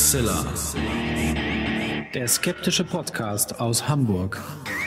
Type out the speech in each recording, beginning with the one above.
Hoaxilla, der skeptische Podcast aus Hamburg.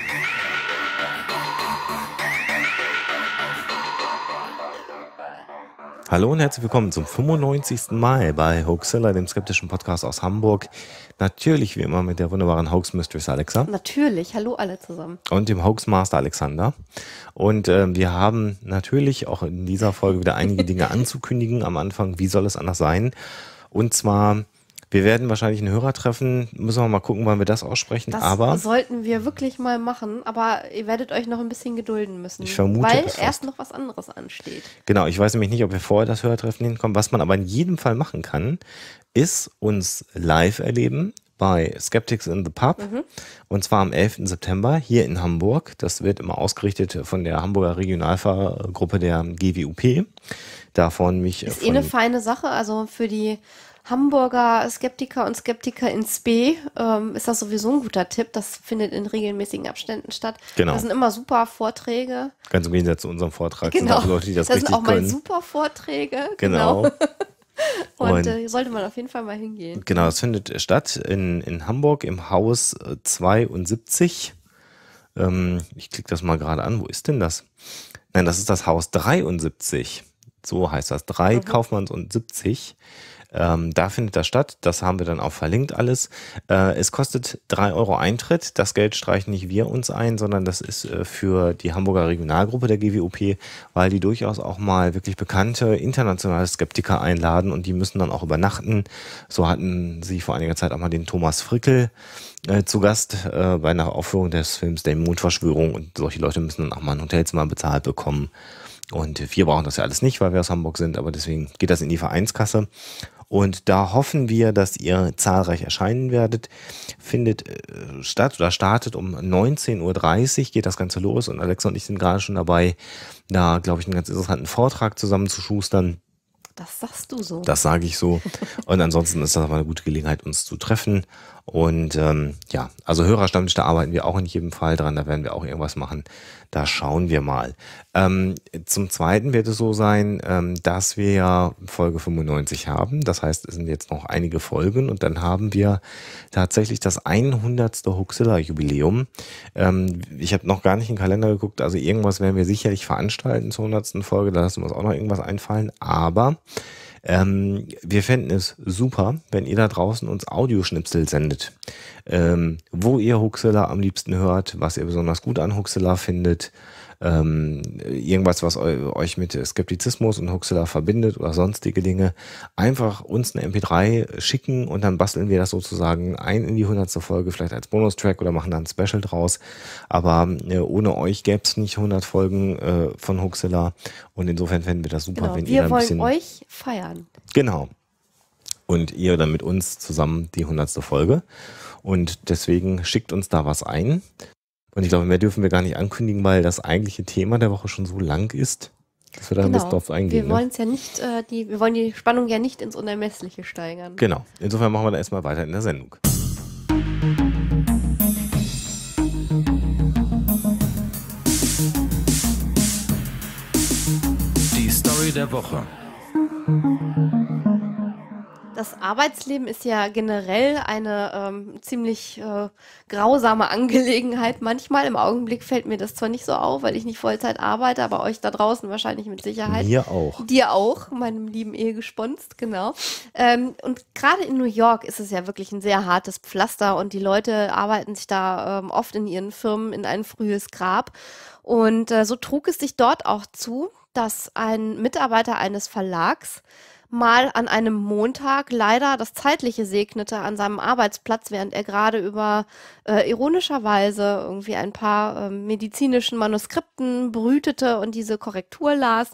Hallo und herzlich willkommen zum 95. Mal bei Hoaxilla, dem skeptischen Podcast aus Hamburg. Natürlich wie immer mit der wunderbaren Hoax Mistress Alexa. Natürlich, hallo alle zusammen. Und dem Hoax Master Alexander. Und wir haben natürlich auch in dieser Folge wieder einige Dinge anzukündigen am Anfang. Wie soll es anders sein? Und zwar, wir werden wahrscheinlich einen Hörer treffen. Müssen wir mal gucken, wann wir das aussprechen. Das sollten wir wirklich mal machen. Aber ihr werdet euch noch ein bisschen gedulden müssen. Ich vermute, weil erst noch was anderes ansteht. Genau, ich weiß nämlich nicht, ob wir vorher das Hörertreffen hinkommen. Was man aber in jedem Fall machen kann, ist uns live erleben bei Skeptics in the Pub. Und zwar am 11. September hier in Hamburg. Das wird immer ausgerichtet von der Hamburger Regionalfahrgruppe der GWUP. Davon mich. Ist eine feine Sache. Also für die Hamburger Skeptiker und Skeptiker in Spe ist das sowieso ein guter Tipp. Das findet in regelmäßigen Abständen statt. Genau. Das sind immer super Vorträge. Ganz im Gegensatz zu unserem Vortrag Genau. sind auch Leute, die das richtig können. Das sind auch mal super Vorträge. Genau. Und sollte man auf jeden Fall mal hingehen. Genau, das findet statt in Hamburg im Haus 72. Ich klicke das mal gerade an. Wo ist denn das? Nein, das ist das Haus 73. So heißt das. 3 Kaufmanns und 70. Da findet das statt. Das haben wir dann auch verlinkt alles. Es kostet 3 Euro Eintritt. Das Geld streichen nicht wir uns ein, sondern das ist für die Hamburger Regionalgruppe der GWUP, weil die durchaus auch mal wirklich bekannte internationale Skeptiker einladen und die müssen dann auch übernachten. So hatten sie vor einiger Zeit auch mal den Thomas Frickel zu Gast bei einer Aufführung des Films Der Mondverschwörung und solche Leute müssen dann auch mal ein Hotelzimmer bezahlt bekommen. Und wir brauchen das ja alles nicht, weil wir aus Hamburg sind, aber deswegen geht das in die Vereinskasse. Und da hoffen wir, dass ihr zahlreich erscheinen werdet. Findet statt oder startet um 19:30 Uhr geht das Ganze los. Und Alexa und ich sind gerade schon dabei, da, glaube ich, einen ganz interessanten Vortrag zusammen zu schustern. Das sagst du so. Das sage ich so. Und ansonsten ist das aber eine gute Gelegenheit, uns zu treffen. Und ja, also Hörerstammtisch, da arbeiten wir auch in jedem Fall dran. Da werden wir auch irgendwas machen. Da schauen wir mal. Zum Zweiten wird es so sein, dass wir ja Folge 95 haben. Das heißt, es sind jetzt noch einige Folgen. Und dann haben wir tatsächlich das 100. Hoaxilla-Jubiläum. Ich habe noch gar nicht in den Kalender geguckt. Also irgendwas werden wir sicherlich veranstalten zur 100. Folge. Da lassen wir uns auch noch irgendwas einfallen. Aber wir fänden es super, wenn ihr da draußen uns Audioschnipsel sendet, wo ihr Hoaxilla am liebsten hört, was ihr besonders gut an Hoaxilla findet, irgendwas, was euch mit Skeptizismus und Hoaxilla verbindet oder sonstige Dinge, einfach uns eine MP3 schicken und dann basteln wir das sozusagen ein in die 100. Folge, vielleicht als Bonustrack oder machen da ein Special draus, aber ohne euch gäbe es nicht 100 Folgen von Hoaxilla und insofern fänden wir das super, Genau, wenn ihr ein bisschen... Wir wollen euch feiern. Genau. Und ihr dann mit uns zusammen die 100. Folge und deswegen schickt uns da was ein. Und ich glaube, mehr dürfen wir gar nicht ankündigen, weil das eigentliche Thema der Woche schon so lang ist, dass wir da ein bisschen drauf eingehen. Wir wollen es ja nicht, wir wollen die Spannung ja nicht ins Unermessliche steigern. Genau. Insofern machen wir da erstmal weiter in der Sendung. Die Story der Woche. Das Arbeitsleben ist ja generell eine ziemlich grausame Angelegenheit. Manchmal im Augenblick fällt mir das zwar nicht so auf, weil ich nicht Vollzeit arbeite, aber euch da draußen wahrscheinlich mit Sicherheit. Mir auch. Dir auch, meinem lieben Ehegesponst, genau. Und gerade in New York ist es ja wirklich ein sehr hartes Pflaster und die Leute arbeiten sich da oft in ihren Firmen in ein frühes Grab. Und so trug es sich dort auch zu, dass ein Mitarbeiter eines Verlags mal an einem Montag leider das Zeitliche segnete an seinem Arbeitsplatz, während er gerade über ironischerweise irgendwie ein paar medizinischen Manuskripten brütete und diese Korrektur las.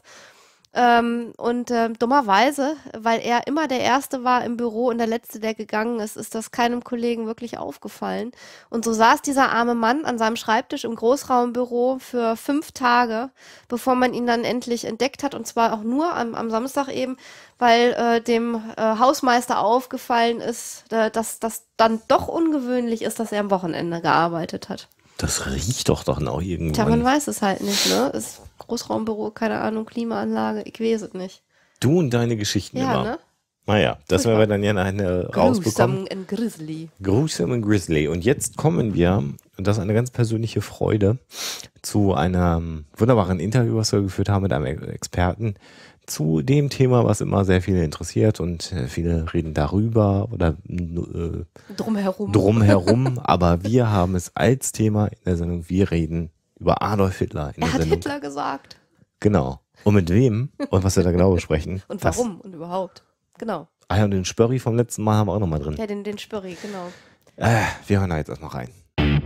Dummerweise, weil er immer der Erste war im Büro und der Letzte, der gegangen ist, ist das keinem Kollegen wirklich aufgefallen. Und so saß dieser arme Mann an seinem Schreibtisch im Großraumbüro für 5 Tage, bevor man ihn dann endlich entdeckt hat. Und zwar auch nur am Samstag eben, weil dem Hausmeister aufgefallen ist, dass das dann doch ungewöhnlich ist, dass er am Wochenende gearbeitet hat. Das riecht doch noch irgendwann. Tja, man weiß es halt nicht, ne? Ist Großraumbüro, keine Ahnung, Klimaanlage, ich weiß es nicht. Du und deine Geschichten ja, immer. Ne? Naja, das werden wir dann ja rausbekommen. Gruesome and Grizzly. Gruesome and Grizzly. Und jetzt kommen wir, und das ist eine ganz persönliche Freude, zu einem wunderbaren Interview, was wir geführt haben mit einem Experten zu dem Thema, was immer sehr viele interessiert, und viele reden darüber oder drumherum, aber wir haben es als Thema in der Sendung, wir reden über Adolf Hitler in der Sendung. Er hat Hitler gesagt. Genau. Und mit wem und was wir da genau besprechen. Und warum und überhaupt. Genau. Ah ja, und den Spörri vom letzten Mal haben wir auch nochmal drin. Ja, den Spörri, genau. Wir hören da jetzt erstmal rein.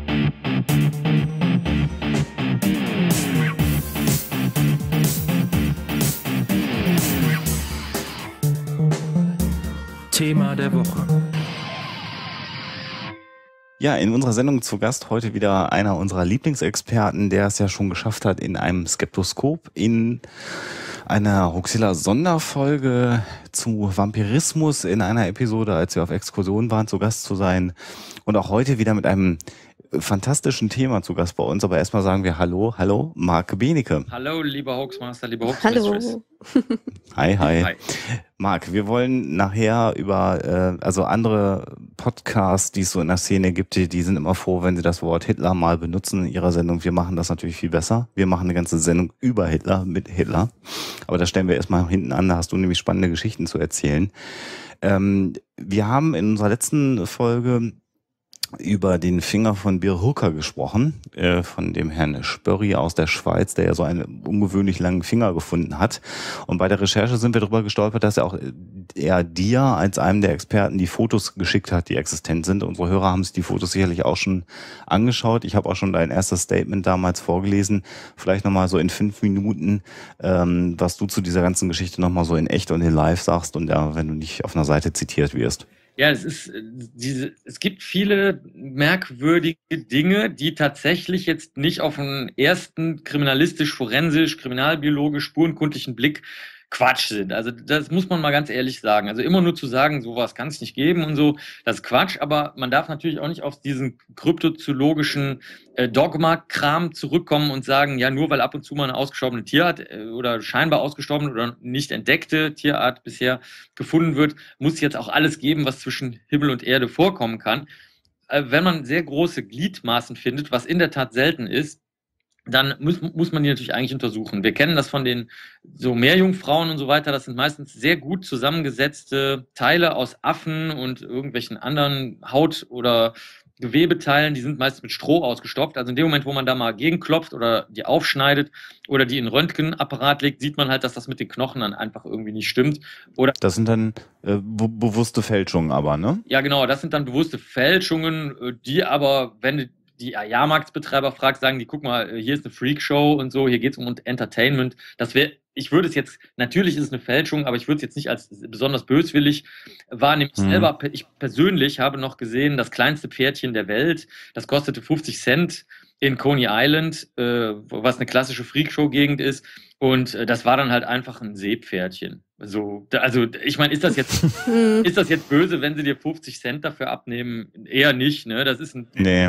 Thema der Woche. Ja, in unserer Sendung zu Gast heute wieder einer unserer Lieblingsexperten, der es ja schon geschafft hat, in einem Skeptoskop in einer Huxilla-Sonderfolge zu Vampirismus in einer Episode, als wir auf Exkursion waren, zu Gast zu sein. Und auch heute wieder mit einem fantastischen Thema zu Gast bei uns. Aber erstmal sagen wir Hallo, Marc Benecke. Hallo, lieber Hoaxmaster, lieber Hoaxmistress. Hallo. Hi. Marc, wir wollen nachher über andere Podcasts, die es so in der Szene gibt, die sind immer froh, wenn sie das Wort Hitler mal benutzen in ihrer Sendung. Wir machen das natürlich viel besser. Wir machen eine ganze Sendung über Hitler, mit Hitler. Aber das stellen wir erstmal hinten an, da hast du nämlich spannende Geschichten zu erzählen. Wir haben in unserer letzten Folge über den Finger von Bir Hooker gesprochen, von dem Herrn Spörri aus der Schweiz, der ja so einen ungewöhnlich langen Finger gefunden hat. Und bei der Recherche sind wir darüber gestolpert, dass er dir als einem der Experten die Fotos geschickt hat, die existent sind. Unsere Hörer haben sich die Fotos sicherlich auch schon angeschaut. Ich habe auch schon dein erstes Statement damals vorgelesen. Vielleicht nochmal so in 5 Minuten, was du zu dieser ganzen Geschichte nochmal so in echt und in live sagst und wenn du nicht auf einer Seite zitiert wirst. Ja, es gibt viele merkwürdige Dinge, die tatsächlich jetzt nicht auf einen ersten kriminalistisch-forensisch, kriminalbiologisch, spurenkundlichen Blick Quatsch sind. Also das muss man mal ganz ehrlich sagen. Also immer nur zu sagen, sowas kann es nicht geben und so, das ist Quatsch. Aber man darf natürlich auch nicht auf diesen kryptozoologischen Dogma-Kram zurückkommen und sagen, ja, nur weil ab und zu mal eine ausgestorbene Tierart oder scheinbar ausgestorbene oder nicht entdeckte Tierart bisher gefunden wird, muss jetzt auch alles geben, was zwischen Himmel und Erde vorkommen kann. Wenn man sehr große Gliedmaßen findet, was in der Tat selten ist, dann muss man die natürlich eigentlich untersuchen. Wir kennen das von den so Meerjungfrauen und so weiter. Das sind meistens sehr gut zusammengesetzte Teile aus Affen und irgendwelchen anderen Haut- oder Gewebeteilen. Die sind meist mit Stroh ausgestopft. Also in dem Moment, wo man da mal gegenklopft oder die aufschneidet oder die in einen Röntgenapparat legt, sieht man halt, dass das mit den Knochen dann einfach irgendwie nicht stimmt. Oder das sind dann bewusste Fälschungen aber, ne? Ja, genau. Das sind dann bewusste Fälschungen, die aber, wenn die Jahrmarktsbetreiber fragt, sagen die, guck mal, hier ist eine Freakshow und so, hier geht es um Entertainment. Ich würde es jetzt, natürlich ist es eine Fälschung, aber ich würde es jetzt nicht als besonders böswillig wahrnehmen. Ich persönlich habe noch gesehen, das kleinste Pferdchen der Welt, das kostete 50 Cent in Coney Island, was eine klassische Freakshow-Gegend ist. Und das war dann halt einfach ein Seepferdchen. Also ich meine, ist das jetzt böse, wenn sie dir 50 Cent dafür abnehmen? Eher nicht, ne? Das ist ein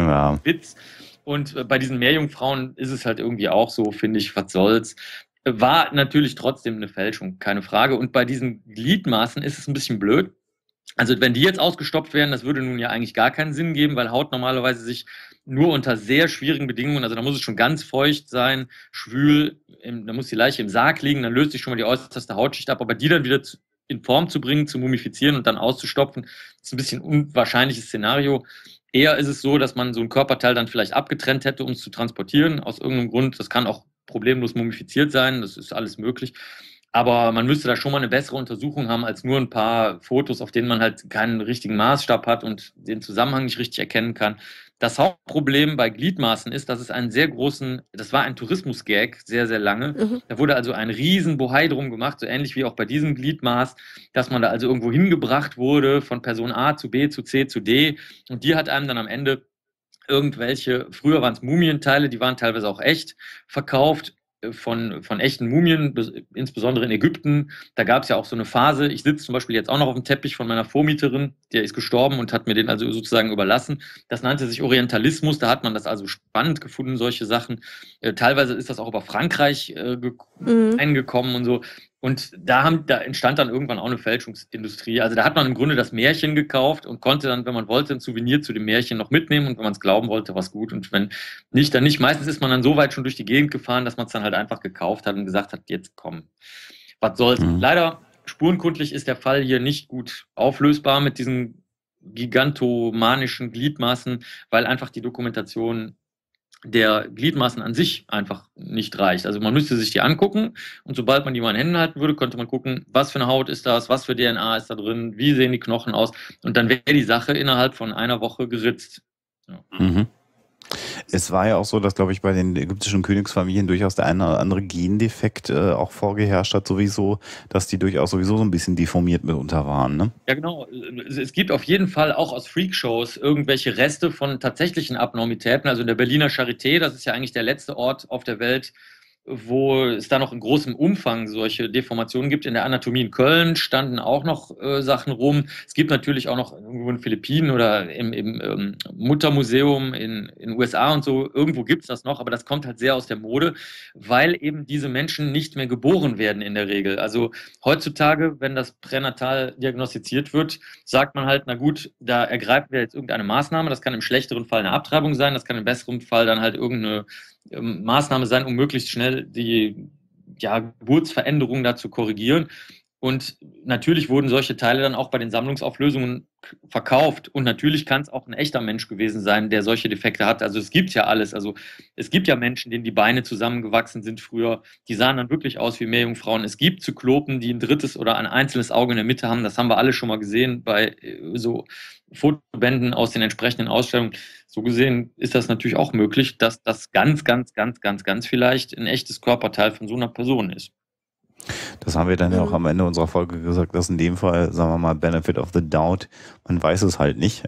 Witz. Und bei diesen Meerjungfrauen ist es halt irgendwie auch so, finde ich, was soll's. War natürlich trotzdem eine Fälschung, keine Frage. Und bei diesen Gliedmaßen ist es ein bisschen blöd. Also wenn die jetzt ausgestopft wären, das würde nun ja eigentlich gar keinen Sinn geben, weil Haut normalerweise sich nur unter sehr schwierigen Bedingungen, also da muss es schon ganz feucht sein, schwül, da muss die Leiche im Sarg liegen, dann löst sich schon mal die äußerste Hautschicht ab, aber die dann wieder in Form zu bringen, zu mumifizieren und dann auszustopfen, ist ein bisschen unwahrscheinliches Szenario. Eher ist es so, dass man so ein Körperteil dann vielleicht abgetrennt hätte, um es zu transportieren, aus irgendeinem Grund. Das kann auch problemlos mumifiziert sein, das ist alles möglich. Aber man müsste da schon mal eine bessere Untersuchung haben als nur ein paar Fotos, auf denen man halt keinen richtigen Maßstab hat und den Zusammenhang nicht richtig erkennen kann. Das Hauptproblem bei Gliedmaßen ist, dass es das war ein Tourismus-Gag, sehr, sehr lange. Mhm. Da wurde also ein riesen Bohai drum gemacht, so ähnlich wie auch bei diesem Gliedmaß, dass man da also irgendwo hingebracht wurde, von Person A zu B zu C zu D. Und die hat einem dann am Ende früher waren es Mumienteile, die waren teilweise auch echt, verkauft. Von echten Mumien, insbesondere in Ägypten. Da gab es ja auch so eine Phase. Ich sitze zum Beispiel jetzt auch noch auf dem Teppich von meiner Vormieterin, der ist gestorben und hat mir den also sozusagen überlassen. Das nannte sich Orientalismus, da hat man das also spannend gefunden, solche Sachen. Teilweise ist das auch über Frankreich eingekommen und so. Und da entstand dann irgendwann auch eine Fälschungsindustrie. Also da hat man im Grunde das Märchen gekauft und konnte dann, wenn man wollte, ein Souvenir zu dem Märchen noch mitnehmen. Und wenn man es glauben wollte, war es gut. Und wenn nicht, dann nicht. Meistens ist man dann so weit schon durch die Gegend gefahren, dass man es dann halt einfach gekauft hat und gesagt hat, jetzt komm, was soll's. Leider, spurenkundlich ist der Fall hier nicht gut auflösbar mit diesen gigantomanischen Gliedmaßen, weil einfach die Dokumentation der Gliedmaßen an sich einfach nicht reicht. Also man müsste sich die angucken und sobald man die mal in Händen halten würde, könnte man gucken, was für eine Haut ist das, was für DNA ist da drin, wie sehen die Knochen aus und dann wäre die Sache innerhalb von einer Woche geritzt. Ja. Es war ja auch so, dass, glaube ich, bei den ägyptischen Königsfamilien durchaus der eine oder andere Gendefekt auch vorgeherrscht hat, sowieso, dass die durchaus sowieso so ein bisschen deformiert mitunter waren, ne? Ja, genau. Es gibt auf jeden Fall auch aus Freakshows irgendwelche Reste von tatsächlichen Abnormitäten. Also in der Berliner Charité, das ist ja eigentlich der letzte Ort auf der Welt, wo es da noch in großem Umfang solche Deformationen gibt. In der Anatomie in Köln standen auch noch Sachen rum. Es gibt natürlich auch noch irgendwo in den Philippinen oder im Muttermuseum in USA und so. Irgendwo gibt es das noch, aber das kommt halt sehr aus der Mode, weil eben diese Menschen nicht mehr geboren werden in der Regel. Also heutzutage, wenn das pränatal diagnostiziert wird, sagt man halt, na gut, da ergreifen wir jetzt irgendeine Maßnahme. Das kann im schlechteren Fall eine Abtreibung sein, das kann im besseren Fall dann halt irgendeine Maßnahme sein, um möglichst schnell die Geburtsveränderungen da zu korrigieren. Und natürlich wurden solche Teile dann auch bei den Sammlungsauflösungen verkauft. Und natürlich kann es auch ein echter Mensch gewesen sein, der solche Defekte hat. Also es gibt ja alles. Also es gibt ja Menschen, denen die Beine zusammengewachsen sind früher. Die sahen dann wirklich aus wie Meerjungfrauen. Es gibt Zyklopen, die ein drittes oder ein einzelnes Auge in der Mitte haben. Das haben wir alle schon mal gesehen bei so Fotobänden aus den entsprechenden Ausstellungen. So gesehen ist das natürlich auch möglich, dass das ganz vielleicht ein echtes Körperteil von so einer Person ist. Das haben wir dann ja auch am Ende unserer Folge gesagt, dass in dem Fall, sagen wir mal, Benefit of the Doubt, man weiß es halt nicht.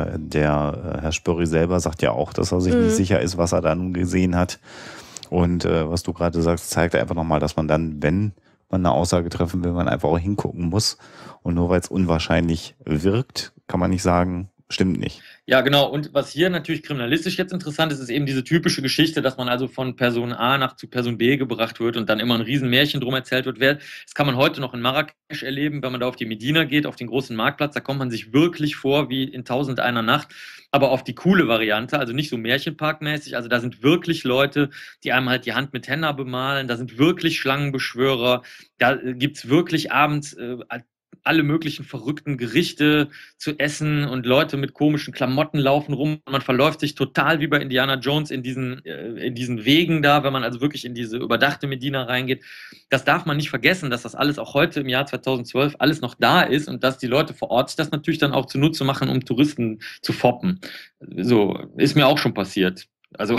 Der Herr Spörri selber sagt ja auch, dass er sich nicht sicher ist, was er da nun gesehen hat. Und was du gerade sagst, zeigt einfach nochmal, dass man dann, wenn man eine Aussage treffen will, man einfach auch hingucken muss. Und nur weil es unwahrscheinlich wirkt, kann man nicht sagen, stimmt nicht. Ja, genau. Und was hier natürlich kriminalistisch jetzt interessant ist, ist eben diese typische Geschichte, dass man also von Person A zu Person B gebracht wird und dann immer ein Riesenmärchen drum erzählt wird. Das kann man heute noch in Marrakesch erleben, wenn man da auf die Medina geht, auf den großen Marktplatz. Da kommt man sich wirklich vor wie in 1001 Nacht, aber auf die coole Variante, also nicht so märchenparkmäßig. Also da sind wirklich Leute, die einem halt die Hand mit Henna bemalen. Da sind wirklich Schlangenbeschwörer. Da gibt's wirklich abends alle möglichen verrückten Gerichte zu essen und Leute mit komischen Klamotten laufen rum. Man verläuft sich total wie bei Indiana Jones in diesen Wegen da, wenn man also wirklich in diese überdachte Medina reingeht. Das darf man nicht vergessen, dass das alles auch heute im Jahr 2012 alles noch da ist und dass die Leute vor Ort sich das natürlich dann auch zunutze machen, um Touristen zu foppen. So, ist mir auch schon passiert. Also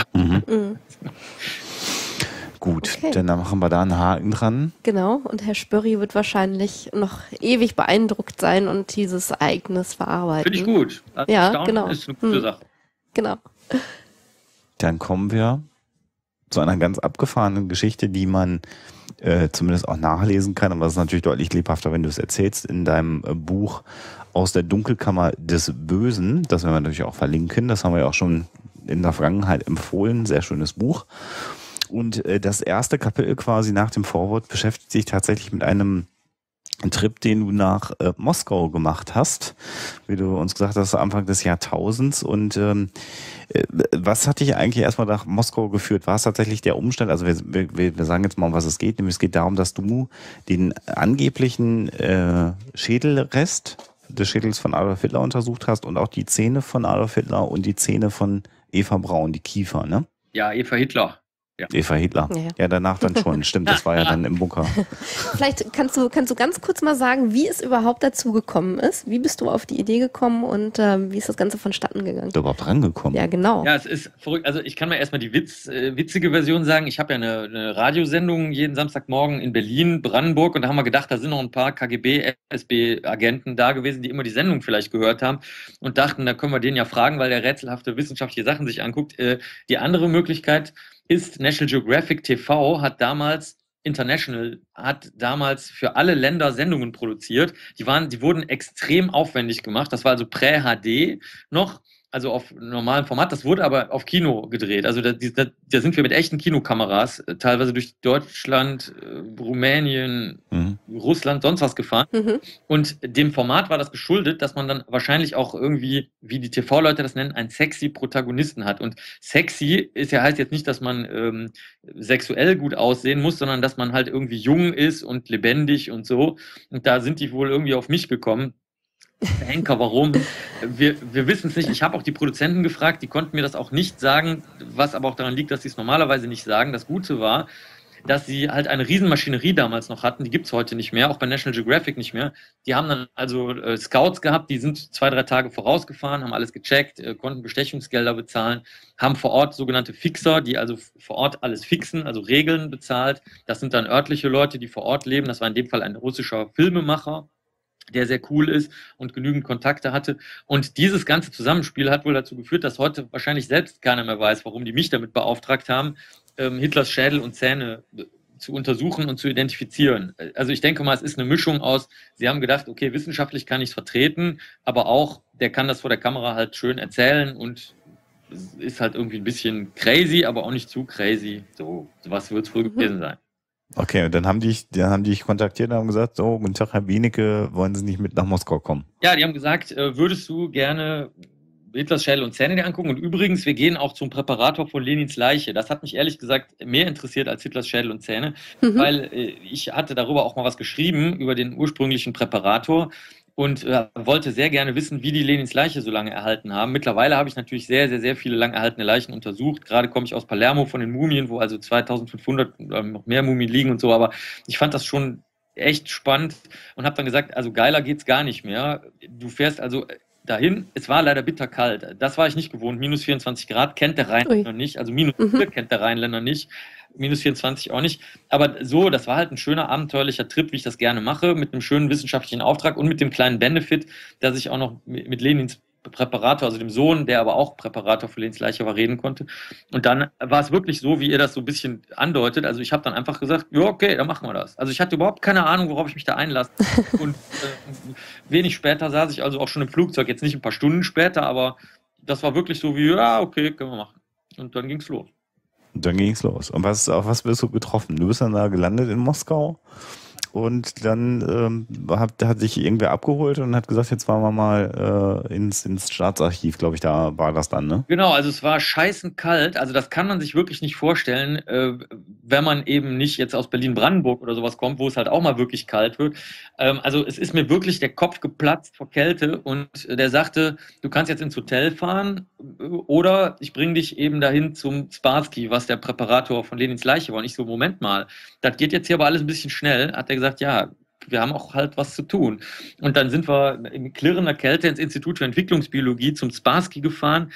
Gut, okay. Dann machen wir da einen Haken dran. Genau, und Herr Spörri wird wahrscheinlich noch ewig beeindruckt sein und dieses Ereignis verarbeiten. Finde ich gut. Also ja, genau. Ist eine gute Sache. Genau. Dann kommen wir zu einer ganz abgefahrenen Geschichte, die man zumindest auch nachlesen kann, aber das ist natürlich deutlich lebhafter, wenn du es erzählst, in deinem Buch Aus der Dunkelkammer des Bösen. Das werden wir natürlich auch verlinken. Das haben wir ja auch schon in der Vergangenheit empfohlen. Sehr schönes Buch. Und das erste Kapitel quasi nach dem Vorwort beschäftigt sich tatsächlich mit einem Trip, den du nach Moskau gemacht hast, wie du uns gesagt hast, Anfang des Jahrtausends. Und was hat dich eigentlich erstmal nach Moskau geführt? War es tatsächlich der Umstand, also wir sagen jetzt mal, um was es geht, nämlich es geht darum, dass du den angeblichen Schädelrest des Schädels von Adolf Hitler untersucht hast und auch die Zähne von Adolf Hitler und die Zähne von Eva Braun, die Kiefer, ne? Ja, Eva Hitler. Ja. Eva Hitler. Ja, danach dann schon. Stimmt, das war ja dann im Bunker. Vielleicht kannst du ganz kurz mal sagen, wie es überhaupt dazu gekommen ist. Wie bist du auf die Idee gekommen und wie ist das Ganze vonstatten gegangen? Du überhaupt rangekommen? Ja, genau. Ja, es ist verrückt. Also ich kann mal erstmal die witzige Version sagen. Ich habe ja eine Radiosendung jeden Samstagmorgen in Berlin, Brandenburg und da haben wir gedacht, da sind noch ein paar KGB, FSB-Agenten da gewesen, die immer die Sendung vielleicht gehört haben und dachten, da können wir den ja fragen, weil der rätselhafte wissenschaftliche Sachen sich anguckt. Die andere Möglichkeit ist, National Geographic TV hat damals für alle Länder Sendungen produziert. Die wurden extrem aufwendig gemacht. Das war also Prä-HD noch. also auf normalem Format. Das wurde aber auf Kino gedreht. Also da sind wir mit echten Kinokameras teilweise durch Deutschland, Rumänien, Russland, sonst was gefahren. Und dem Format war das geschuldet, dass man dann wahrscheinlich auch irgendwie, wie die TV-Leute das nennen, einen sexy Protagonisten hat. Und sexy heißt jetzt nicht, dass man sexuell gut aussehen muss, sondern dass man halt irgendwie jung ist und lebendig und so. Und da sind die wohl irgendwie auf mich gekommen. Henker, warum? Wir wissen es nicht. Ich habe auch die Produzenten gefragt, die konnten mir das auch nicht sagen, was aber auch daran liegt, dass sie es normalerweise nicht sagen. Das Gute war, dass sie halt eine Riesenmaschinerie damals noch hatten, die gibt es heute nicht mehr, auch bei National Geographic nicht mehr. Die haben dann also Scouts gehabt, die sind 2-3 Tage vorausgefahren, haben alles gecheckt, konnten Bestechungsgelder bezahlen, haben vor Ort sogenannte Fixer, die also vor Ort alles fixen, also Regeln bezahlt. Das sind dann örtliche Leute, die vor Ort leben. Das war in dem Fall ein russischer Filmemacher, der sehr cool ist und genügend Kontakte hatte. Und dieses ganze Zusammenspiel hat wohl dazu geführt, dass heute wahrscheinlich selbst keiner mehr weiß, warum die mich damit beauftragt haben, Hitlers Schädel und Zähne zu untersuchen und zu identifizieren. Also ich denke mal, es ist eine Mischung aus, sie haben gedacht, okay, wissenschaftlich kann ich es vertreten, aber auch, der kann das vor der Kamera halt schön erzählen und es ist halt irgendwie ein bisschen crazy, aber auch nicht zu crazy. So was wird es wohl gewesen sein. Okay, und dann haben die dich kontaktiert und haben gesagt, so, guten Tag, Herr Wienicke, wollen Sie nicht mit nach Moskau kommen? Ja, die haben gesagt, würdest du gerne Hitlers Schädel und Zähne dir angucken? Und übrigens, wir gehen auch zum Präparator von Lenins Leiche. Das hat mich ehrlich gesagt mehr interessiert als Hitlers Schädel und Zähne, weil ich hatte darüber auch mal was geschrieben, über den ursprünglichen Präparator. Und wollte sehr gerne wissen, wie die Lenins Leiche so lange erhalten haben. Mittlerweile habe ich natürlich sehr, sehr, sehr viele lang erhaltene Leichen untersucht. Gerade komme ich aus Palermo von den Mumien, wo also 2500 noch mehr Mumien liegen und so. Aber ich fand das schon echt spannend und habe dann gesagt, also geiler geht's gar nicht mehr. Du fährst also dahin. Es war leider bitterkalt. Das war ich nicht gewohnt. Minus 24 Grad kennt der Rheinländer nicht. Also minus 4 kennt der Rheinländer nicht. Minus 24 auch nicht. Aber so, das war halt ein schöner, abenteuerlicher Trip, wie ich das gerne mache, mit einem schönen wissenschaftlichen Auftrag und mit dem kleinen Benefit, dass ich auch noch mit Lenins Präparator, also dem Sohn, der aber auch Präparator für Lenins Leiche war, reden konnte. Und dann war es wirklich so, wie ihr das so ein bisschen andeutet. Also ich habe dann einfach gesagt, ja, okay, dann machen wir das. Also ich hatte überhaupt keine Ahnung, worauf ich mich da einlasse. Und wenig später saß ich also auch schon im Flugzeug, jetzt nicht ein paar Stunden später, aber das war wirklich so wie, ja, okay, können wir machen. Und dann ging es los. Und dann ging es los. Und auf was bist du getroffen? Du bist dann da gelandet in Moskau und dann hat sich irgendwer abgeholt und hat gesagt, jetzt fahren wir mal ins Staatsarchiv, glaube ich, da war das dann, ne? Genau, also es war scheißen kalt, also das kann man sich wirklich nicht vorstellen, wenn man eben nicht jetzt aus Berlin-Brandenburg oder sowas kommt, wo es halt auch mal wirklich kalt wird. Also es ist mir wirklich der Kopf geplatzt vor Kälte und der sagte, du kannst jetzt ins Hotel fahren oder ich bringe dich eben dahin zum Spassky, was der Präparator von Lenins Leiche war. Und ich so, Moment mal, das geht jetzt hier aber alles ein bisschen schnell, hat er gesagt, ja, wir haben auch halt was zu tun. Und dann sind wir in klirrender Kälte ins Institut für Entwicklungsbiologie zum Spassky gefahren,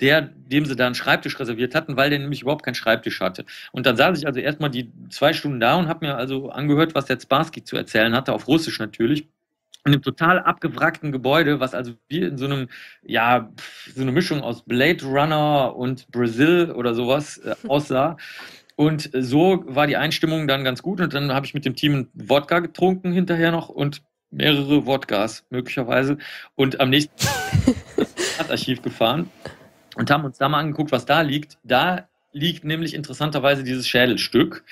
dem sie da einen Schreibtisch reserviert hatten, weil der nämlich überhaupt keinen Schreibtisch hatte. Und dann saß ich also erstmal die 2 Stunden da und habe mir also angehört, was der Spassky zu erzählen hatte, auf Russisch natürlich. In einem total abgewrackten Gebäude, was also wie in so einem, ja, so eine Mischung aus Blade Runner und Brazil oder sowas aussah. Und so war die Einstimmung dann ganz gut. Und dann habe ich mit dem Team Wodka getrunken hinterher noch und mehrere Wodkas möglicherweise. Und am nächsten Tag ins Stadtarchiv gefahren und haben uns da mal angeguckt, was da liegt. Da liegt nämlich interessanterweise dieses Schädelstück,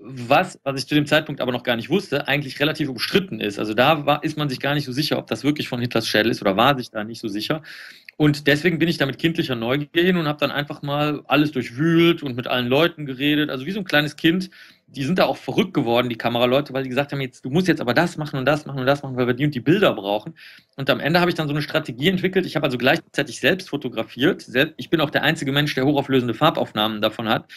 was ich zu dem Zeitpunkt aber noch gar nicht wusste, eigentlich relativ umstritten ist. Also da ist man sich gar nicht so sicher, ob das wirklich von Hitlers Schädel ist oder war sich da nicht so sicher. Und deswegen bin ich da mit kindlicher Neugier hin und habe dann einfach mal alles durchwühlt und mit allen Leuten geredet. Also wie so ein kleines Kind. Die sind da auch verrückt geworden, die Kameraleute, weil die gesagt haben, du musst jetzt aber das machen und das machen und das machen, weil wir die und die Bilder brauchen. Und am Ende habe ich dann so eine Strategie entwickelt. Ich habe also gleichzeitig selbst fotografiert. Ich bin auch der einzige Mensch, der hochauflösende Farbaufnahmen davon hat.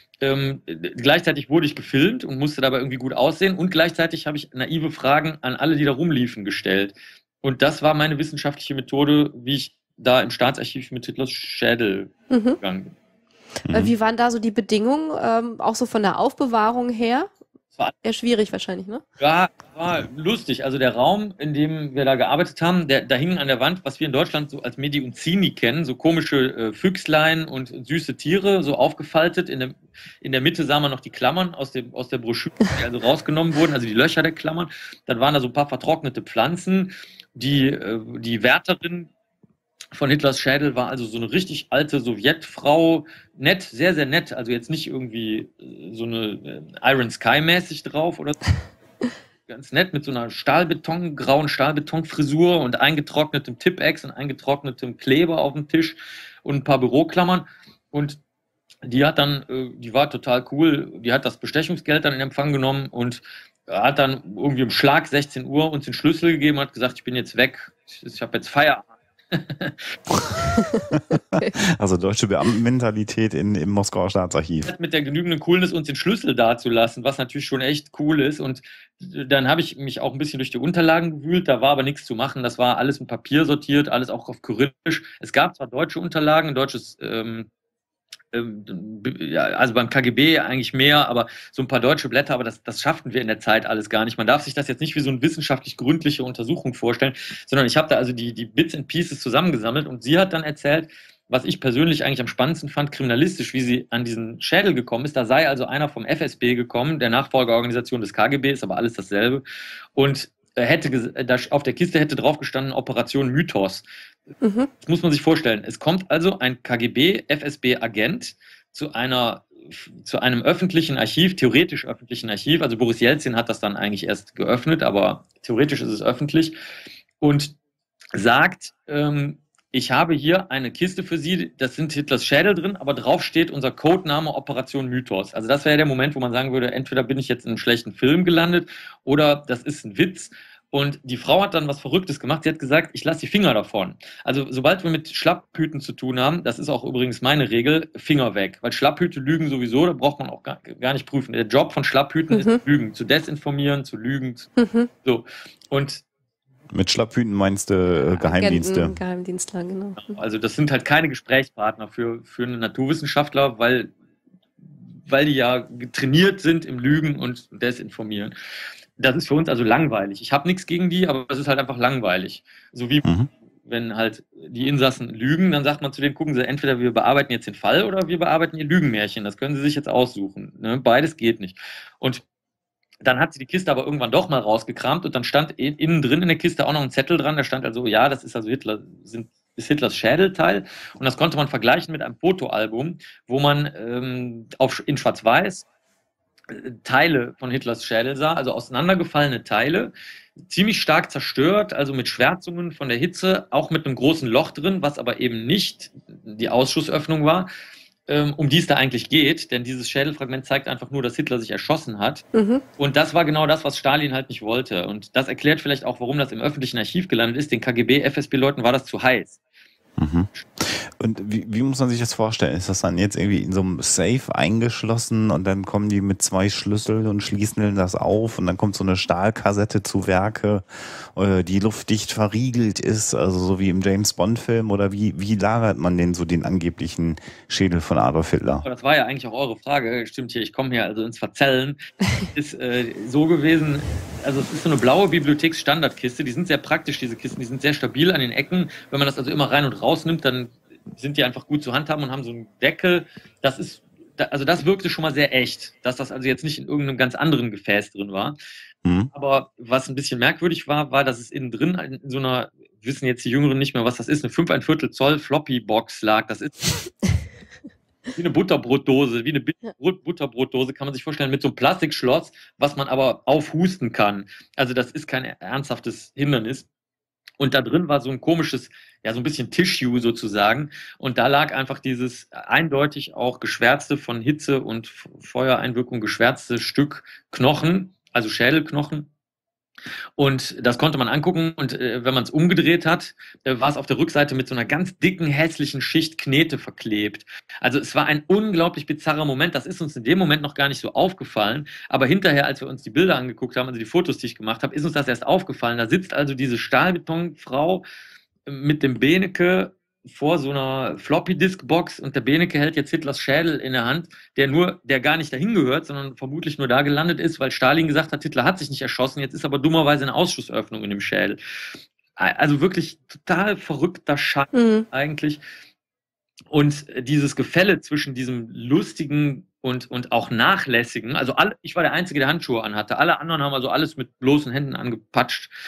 Gleichzeitig wurde ich gefilmt und musste dabei irgendwie gut aussehen. Und gleichzeitig habe ich naive Fragen an alle, die da rumliefen, gestellt. Und das war meine wissenschaftliche Methode, wie ich da im Staatsarchiv mit Hitlers Schädel gegangen bin. Wie waren da so die Bedingungen, auch so von der Aufbewahrung her? War eher schwierig wahrscheinlich, ne? Ja, war lustig. Also der Raum, in dem wir da gearbeitet haben, da hingen an der Wand, was wir in Deutschland so als Mediunzini kennen, so komische Füchslein und süße Tiere, so aufgefaltet. In der Mitte sah man noch die Klammern aus der Broschüre, die also rausgenommen wurden, also die Löcher der Klammern. Dann waren da so ein paar vertrocknete Pflanzen. Die Wärterin von Hitlers Schädel war also so eine richtig alte Sowjetfrau, nett, sehr, sehr nett, also jetzt nicht irgendwie so eine Iron Sky-mäßig drauf oder so. Ganz nett mit so einer grauen Stahlbetonfrisur und eingetrocknetem Tippex und eingetrocknetem Kleber auf dem Tisch und ein paar Büroklammern. Und die hat dann, die war total cool, die hat das Bestechungsgeld dann in Empfang genommen und hat dann irgendwie um Schlag 16 Uhr uns den Schlüssel gegeben, hat gesagt, ich bin jetzt weg, ich habe jetzt Feierabend. Also deutsche Beamtenmentalität im Moskauer Staatsarchiv. Mit der genügenden Coolness uns den Schlüssel dazulassen, was natürlich schon echt cool ist. Und dann habe ich mich auch ein bisschen durch die Unterlagen gewühlt, da war aber nichts zu machen. Das war alles in Papier sortiert, alles auch auf Kyrillisch. Es gab zwar deutsche Unterlagen, deutsches ja, also beim KGB eigentlich mehr, aber so ein paar deutsche Blätter, aber das schafften wir in der Zeit alles gar nicht. Man darf sich das jetzt nicht wie so eine wissenschaftlich gründliche Untersuchung vorstellen, sondern ich habe da also die Bits and Pieces zusammengesammelt und sie hat dann erzählt, was ich persönlich eigentlich am spannendsten fand, kriminalistisch, wie sie an diesen Schädel gekommen ist. Da sei also einer vom FSB gekommen, der Nachfolgeorganisation des KGB, ist aber alles dasselbe, und auf der Kiste hätte drauf gestanden Operation Mythos. Das muss man sich vorstellen. Es kommt also ein KGB-FSB-Agent zu einem öffentlichen Archiv, theoretisch öffentlichen Archiv, also Boris Jelzin hat das dann eigentlich erst geöffnet, aber theoretisch ist es öffentlich, und sagt, ich habe hier eine Kiste für Sie, das sind Hitlers Schädel drin, aber drauf steht unser Codename Operation Mythos. Also das wäre der Moment, wo man sagen würde, entweder bin ich jetzt in einem schlechten Film gelandet oder das ist ein Witz. Und die Frau hat dann was Verrücktes gemacht. Sie hat gesagt, ich lasse die Finger davon. Also sobald wir mit Schlapphüten zu tun haben, das ist auch übrigens meine Regel, Finger weg. Weil Schlapphüte lügen sowieso, da braucht man auch gar nicht prüfen. Der Job von Schlapphüten ist lügen, zu desinformieren, zu lügen. So. Und mit Schlapphüten meinst du Geheimdienste? Geheimdienstler, genau. Also das sind halt keine Gesprächspartner für einen Naturwissenschaftler, weil die ja trainiert sind im Lügen und Desinformieren. Das ist für uns also langweilig. Ich habe nichts gegen die, aber es ist halt einfach langweilig. So wie wenn halt die Insassen lügen, dann sagt man zu denen, gucken Sie, entweder wir bearbeiten jetzt den Fall oder wir bearbeiten Ihr Lügenmärchen. Das können Sie sich jetzt aussuchen. Ne? Beides geht nicht. Und dann hat sie die Kiste aber irgendwann doch mal rausgekramt und dann stand innen drin in der Kiste auch noch ein Zettel dran, da stand also, ja, das ist also ist Hitlers Schädelteil, und das konnte man vergleichen mit einem Fotoalbum, wo man in Schwarz-Weiß Teile von Hitlers Schädel sah, also auseinandergefallene Teile, ziemlich stark zerstört, also mit Schwärzungen von der Hitze, auch mit einem großen Loch drin, was aber eben nicht die Ausschussöffnung war, um die es da eigentlich geht, denn dieses Schädelfragment zeigt einfach nur, dass Hitler sich erschossen hat. Und das war genau das, was Stalin halt nicht wollte. Und das erklärt vielleicht auch, warum das im öffentlichen Archiv gelandet ist. Den KGB, FSB-Leuten war das zu heiß. Und wie muss man sich das vorstellen? Ist das dann jetzt irgendwie in so einem Safe eingeschlossen und dann kommen die mit 2 Schlüsseln und schließen das auf und dann kommt so eine Stahlkassette zu Werke, die luftdicht verriegelt ist, also so wie im James-Bond-Film, oder wie lagert man denn so den angeblichen Schädel von Adolf Hitler? Das war ja eigentlich auch eure Frage. Stimmt hier, ich komme hier also ins Verzellen. Ist so gewesen, also es ist so eine blaue Bibliotheksstandardkiste, die sind sehr praktisch, diese Kisten, die sind sehr stabil an den Ecken. Wenn man das also immer rein und rausnimmt, dann sind die einfach gut zu handhaben und haben so einen Deckel. Das wirkte schon mal sehr echt, dass das also jetzt nicht in irgendeinem ganz anderen Gefäß drin war. Aber was ein bisschen merkwürdig war, dass es innen drin in so einer, wissen jetzt die Jüngeren nicht mehr, was das ist, eine 5,25 Zoll Floppy-Box lag. Das ist wie eine Butterbrotdose, wie eine Butterbrotdose, kann man sich vorstellen, mit so einem Plastikschloss, was man aber aufhusten kann. Also das ist kein ernsthaftes Hindernis. Und da drin war so ein komisches, ja, so ein bisschen Tissue sozusagen. Und da lag einfach dieses eindeutig auch geschwärzte, von Hitze und Feuereinwirkung geschwärzte Stück Knochen, also Schädelknochen. Und das konnte man angucken. Und wenn man es umgedreht hat, war es auf der Rückseite mit so einer ganz dicken, hässlichen Schicht Knete verklebt. Also es war ein unglaublich bizarrer Moment. Das ist uns in dem Moment noch gar nicht so aufgefallen. Aber hinterher, als wir uns die Bilder angeguckt haben, also die Fotos, die ich gemacht habe, ist uns das erst aufgefallen. Da sitzt also diese Stahlbetonfrau mit dem Beneke vor so einer Floppy-Disk-Box und der Beneke hält jetzt Hitlers Schädel in der Hand, der gar nicht dahin gehört, sondern vermutlich nur da gelandet ist, weil Stalin gesagt hat, Hitler hat sich nicht erschossen, jetzt ist aber dummerweise eine Ausschussöffnung in dem Schädel. Also wirklich total verrückter Schatten eigentlich. Und dieses Gefälle zwischen diesem lustigen und auch nachlässigen, also ich war der Einzige, der Handschuhe anhatte, alle anderen haben also alles mit bloßen Händen angepatscht.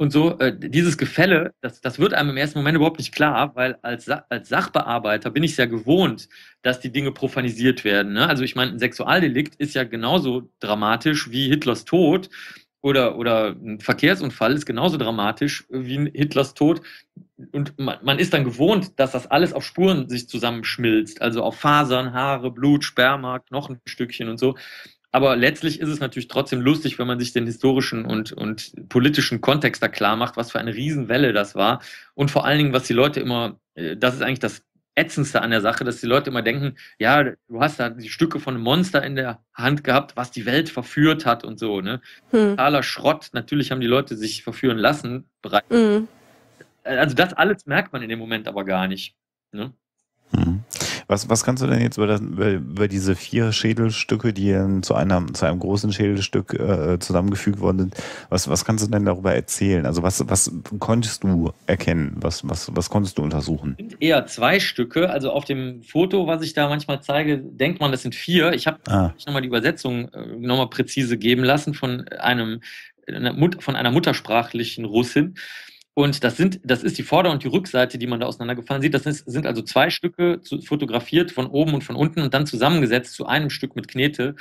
Und so, dieses Gefälle, das wird einem im ersten Moment überhaupt nicht klar, weil als Sachbearbeiter bin ich es ja gewohnt, dass die Dinge profanisiert werden. Ne? Also ich meine, ein Sexualdelikt ist ja genauso dramatisch wie Hitlers Tod oder ein Verkehrsunfall ist genauso dramatisch wie Hitlers Tod. Und man ist dann gewohnt, dass das alles auf Spuren sich zusammenschmilzt, also auf Fasern, Haare, Blut, Sperma, Knochenstückchen und so. Aber letztlich ist es natürlich trotzdem lustig, wenn man sich den historischen und politischen Kontext da klar macht, was für eine Riesenwelle das war. Und vor allen Dingen, was die Leute immer, das ist eigentlich das Ätzendste an der Sache, dass die Leute immer denken, ja, du hast da die Stücke von einem Monster in der Hand gehabt, was die Welt verführt hat und so, ne? Totaler Schrott. Natürlich haben die Leute sich verführen lassen. Also das alles merkt man in dem Moment aber gar nicht, ne? Was kannst du denn jetzt über diese 4 Schädelstücke, die zu einem großen Schädelstück zusammengefügt worden sind, was kannst du denn darüber erzählen? Also was konntest du erkennen? Was konntest du untersuchen? Es sind eher 2 Stücke. Also auf dem Foto, was ich da manchmal zeige, denkt man, das sind 4. Ich habe nochmal die Übersetzung nochmal präzise geben lassen von einer muttersprachlichen Russin. Und das ist die Vorder- und die Rückseite, die man da auseinandergefallen sieht. Das sind also 2 Stücke fotografiert von oben und von unten und dann zusammengesetzt zu einem Stück mit Knete.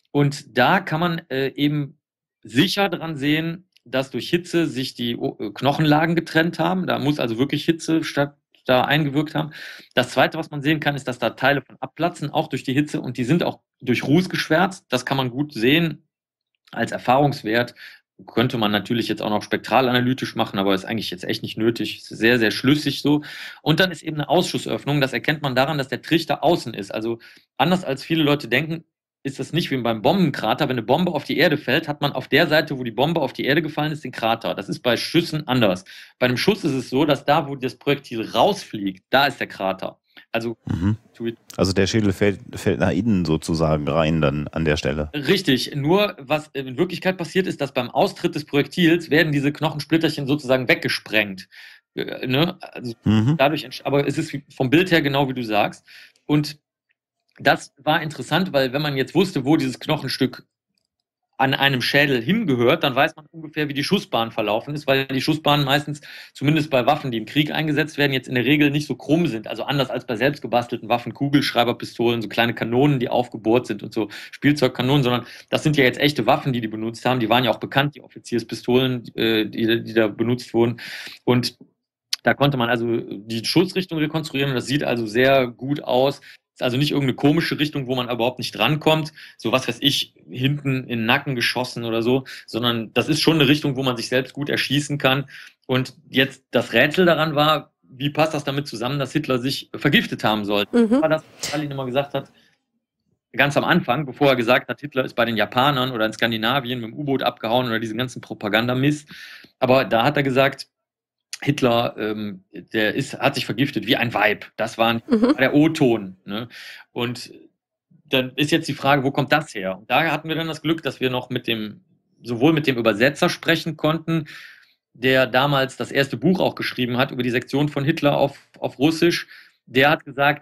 Und da kann man eben sicher dran sehen, dass durch Hitze sich die Knochenlagen getrennt haben. Da muss also wirklich Hitze da eingewirkt haben. Das Zweite, was man sehen kann, ist, dass da Teile von abplatzen, auch durch die Hitze. Und die sind auch durch Ruß geschwärzt. Das kann man gut sehen als Erfahrungswert. Könnte man natürlich jetzt auch noch spektralanalytisch machen, aber ist eigentlich jetzt echt nicht nötig. Ist sehr, sehr schlüssig so. Und dann ist eben eine Ausschussöffnung. Das erkennt man daran, dass der Trichter außen ist. Also anders als viele Leute denken, ist das nicht wie beim Bombenkrater. Wenn eine Bombe auf die Erde fällt, hat man auf der Seite, wo die Bombe auf die Erde gefallen ist, den Krater. Das ist bei Schüssen anders. Bei einem Schuss ist es so, dass da, wo das Projektil rausfliegt, da ist der Krater. Also der Schädel fällt nach innen sozusagen rein dann an der Stelle. Richtig, nur was in Wirklichkeit passiert ist, dass beim Austritt des Projektils werden diese Knochensplitterchen sozusagen weggesprengt. Ne? Also dadurch, aber es ist vom Bild her genau wie du sagst. Und das war interessant, weil wenn man jetzt wusste, wo dieses Knochenstück an einem Schädel hingehört, dann weiß man ungefähr, wie die Schussbahn verlaufen ist, weil die Schussbahnen meistens, zumindest bei Waffen, die im Krieg eingesetzt werden, jetzt in der Regel nicht so krumm sind. Also anders als bei selbst gebastelten Waffen, Kugelschreiberpistolen, so kleine Kanonen, die aufgebohrt sind und so Spielzeugkanonen, sondern das sind ja jetzt echte Waffen, die benutzt haben. Die waren ja auch bekannt, die Offizierspistolen, die da benutzt wurden. Und da konnte man also die Schussrichtung rekonstruieren und das sieht also sehr gut aus. Ist also nicht irgendeine komische Richtung, wo man überhaupt nicht drankommt, so was weiß ich, hinten in den Nacken geschossen oder so, sondern das ist schon eine Richtung, wo man sich selbst gut erschießen kann. Und jetzt das Rätsel daran war, wie passt das damit zusammen, dass Hitler sich vergiftet haben sollte? Das war das, was Stalin immer gesagt hat, ganz am Anfang, bevor er gesagt hat, Hitler ist bei den Japanern oder in Skandinavien mit dem U-Boot abgehauen oder diesen ganzen Propagandamist. Aber da hat er gesagt, Hitler, hat sich vergiftet wie ein Weib. Das war der O-Ton. Ne? Und dann ist jetzt die Frage, wo kommt das her? Und da hatten wir dann das Glück, dass wir noch sowohl mit dem Übersetzer sprechen konnten, der damals das erste Buch auch geschrieben hat über die Sektion von Hitler auf Russisch. Der hat gesagt,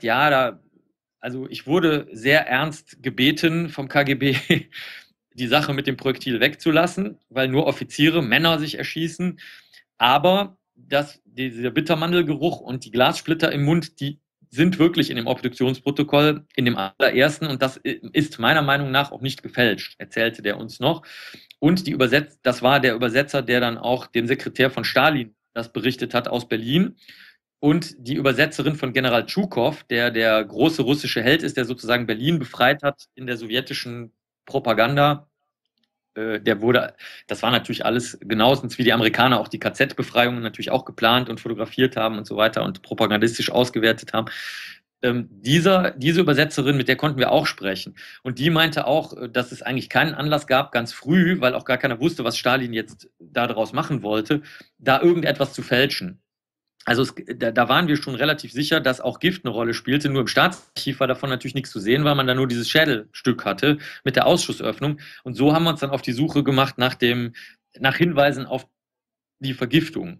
also ich wurde sehr ernst gebeten vom KGB, die Sache mit dem Projektil wegzulassen, weil nur Offiziere, Männer sich erschießen. Aber dieser Bittermandelgeruch und die Glassplitter im Mund, die sind wirklich in dem Obduktionsprotokoll, in dem allerersten, und das ist meiner Meinung nach auch nicht gefälscht, erzählte der uns noch. Und das war der Übersetzer, der dann auch dem Sekretär von Stalin das berichtet hat aus Berlin. Und die Übersetzerin von General Tschukow, der große russische Held ist, der sozusagen Berlin befreit hat in der sowjetischen Propaganda. Das war natürlich alles genauestens wie die Amerikaner auch die KZ-Befreiungen natürlich auch geplant und fotografiert haben und so weiter und propagandistisch ausgewertet haben. Diese Übersetzerin, mit der konnten wir auch sprechen. Und die meinte auch, dass es eigentlich keinen Anlass gab, ganz früh, weil auch gar keiner wusste, was Stalin jetzt daraus machen wollte, da irgendetwas zu fälschen. Also da waren wir schon relativ sicher, dass auch Gift eine Rolle spielte. Nur im Staatsarchiv war davon natürlich nichts zu sehen, weil man da nur dieses Schädelstück hatte mit der Ausschussöffnung. Und so haben wir uns dann auf die Suche gemacht nach Hinweisen auf die Vergiftung.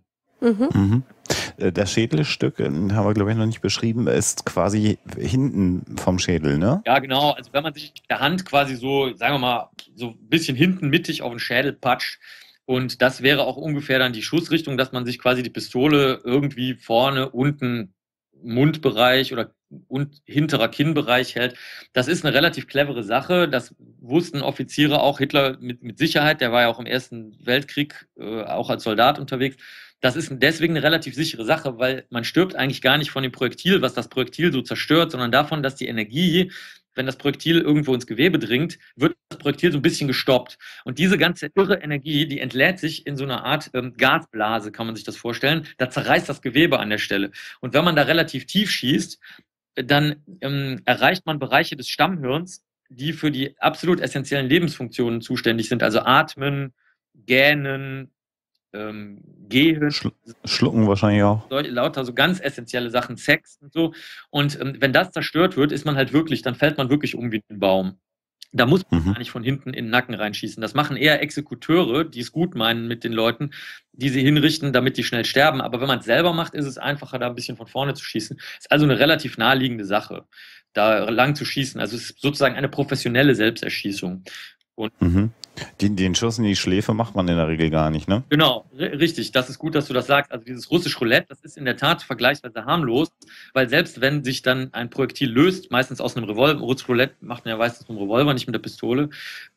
Das Schädelstück, haben wir glaube ich noch nicht beschrieben, ist quasi hinten vom Schädel, ne? Ja, genau. Also wenn man sich mit der Hand quasi so, sagen wir mal, so ein bisschen hinten mittig auf den Schädel patscht, Und das wäre auch ungefähr dann die Schussrichtung, dass man sich quasi die Pistole irgendwie vorne, unten, Mundbereich oder und hinterer Kinnbereich hält. Das ist eine relativ clevere Sache. Das wussten Offiziere auch, Hitler mit Sicherheit, der war ja auch im Ersten Weltkrieg auch als Soldat unterwegs. Das ist deswegen eine relativ sichere Sache, weil man stirbt eigentlich gar nicht von dem Projektil, was das Projektil so zerstört, sondern davon, dass die Energie, wenn das Projektil irgendwo ins Gewebe dringt, wird das Projektil so ein bisschen gestoppt. Und diese ganze irre Energie, die entlädt sich in so einer Art Gasblase, kann man sich das vorstellen. Da zerreißt das Gewebe an der Stelle. Und wenn man da relativ tief schießt, dann erreicht man Bereiche des Stammhirns, die für die absolut essentiellen Lebensfunktionen zuständig sind. Also Atmen, Gähnen, Gehen. Schlucken wahrscheinlich auch. Lauter so ganz essentielle Sachen, Sex und so. Und wenn das zerstört wird, ist man halt wirklich, dann fällt man wirklich um wie ein Baum. Da muss man gar nicht von hinten in den Nacken reinschießen. Das machen eher Exekuteure, die es gut meinen mit den Leuten, die sie hinrichten, damit die schnell sterben. Aber wenn man es selber macht, ist es einfacher, da ein bisschen von vorne zu schießen. Ist also eine relativ naheliegende Sache, da lang zu schießen. Also es ist sozusagen eine professionelle Selbsterschießung. Und den Schuss in die Schläfe macht man in der Regel gar nicht, ne? Genau, richtig. Das ist gut, dass du das sagst. Also dieses russische Roulette, das ist in der Tat vergleichsweise harmlos, weil selbst wenn sich dann ein Projektil löst, meistens aus einem Revolver, russisches Roulette macht man ja meistens mit einem Revolver, nicht mit der Pistole,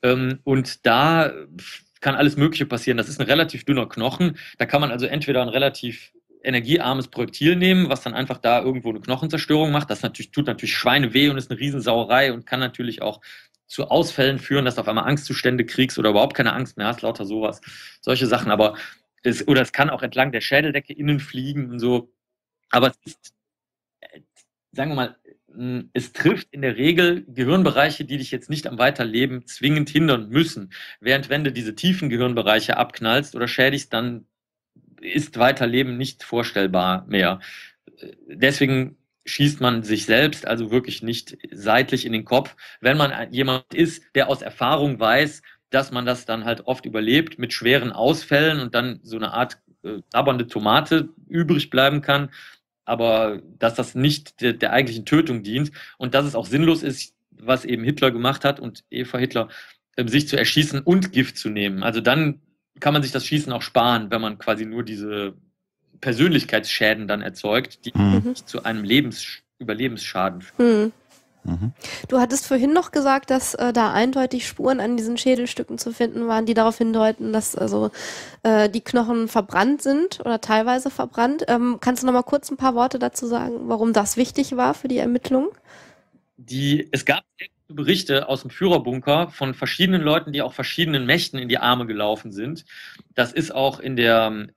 und da kann alles Mögliche passieren. Das ist ein relativ dünner Knochen. Da kann man also entweder ein relativ energiearmes Projektil nehmen, was dann einfach da irgendwo eine Knochenzerstörung macht. Das tut natürlich Schweine weh und ist eine Riesensauerei und kann natürlich auch zu Ausfällen führen, dass du auf einmal Angstzustände kriegst oder überhaupt keine Angst mehr hast, lauter sowas. Solche Sachen, aber es kann auch entlang der Schädeldecke innen fliegen und so. Aber es ist, sagen wir mal, es trifft in der Regel Gehirnbereiche, die dich jetzt nicht am Weiterleben zwingend hindern müssen. Während wenn du diese tiefen Gehirnbereiche abknallst oder schädigst, dann ist Weiterleben nicht vorstellbar mehr. Deswegen schießt man sich selbst also wirklich nicht seitlich in den Kopf. Wenn man jemand ist, der aus Erfahrung weiß, dass man das dann halt oft überlebt mit schweren Ausfällen und dann so eine Art sabbernde Tomate übrig bleiben kann, aber dass das nicht der eigentlichen Tötung dient und dass es auch sinnlos ist, was eben Hitler gemacht hat und Eva Hitler, sich zu erschießen und Gift zu nehmen. Also dann kann man sich das Schießen auch sparen, wenn man quasi nur diese Persönlichkeitsschäden dann erzeugt, die nicht zu einem Überlebensschaden führen. Du hattest vorhin noch gesagt, dass da eindeutig Spuren an diesen Schädelstücken zu finden waren, die darauf hindeuten, dass also die Knochen verbrannt sind oder teilweise verbrannt. Kannst du noch mal kurz ein paar Worte dazu sagen, warum das wichtig war für die Ermittlungen? Es gab Berichte aus dem Führerbunker von verschiedenen Leuten, die auch verschiedenen Mächten in die Arme gelaufen sind. Das ist auch in dem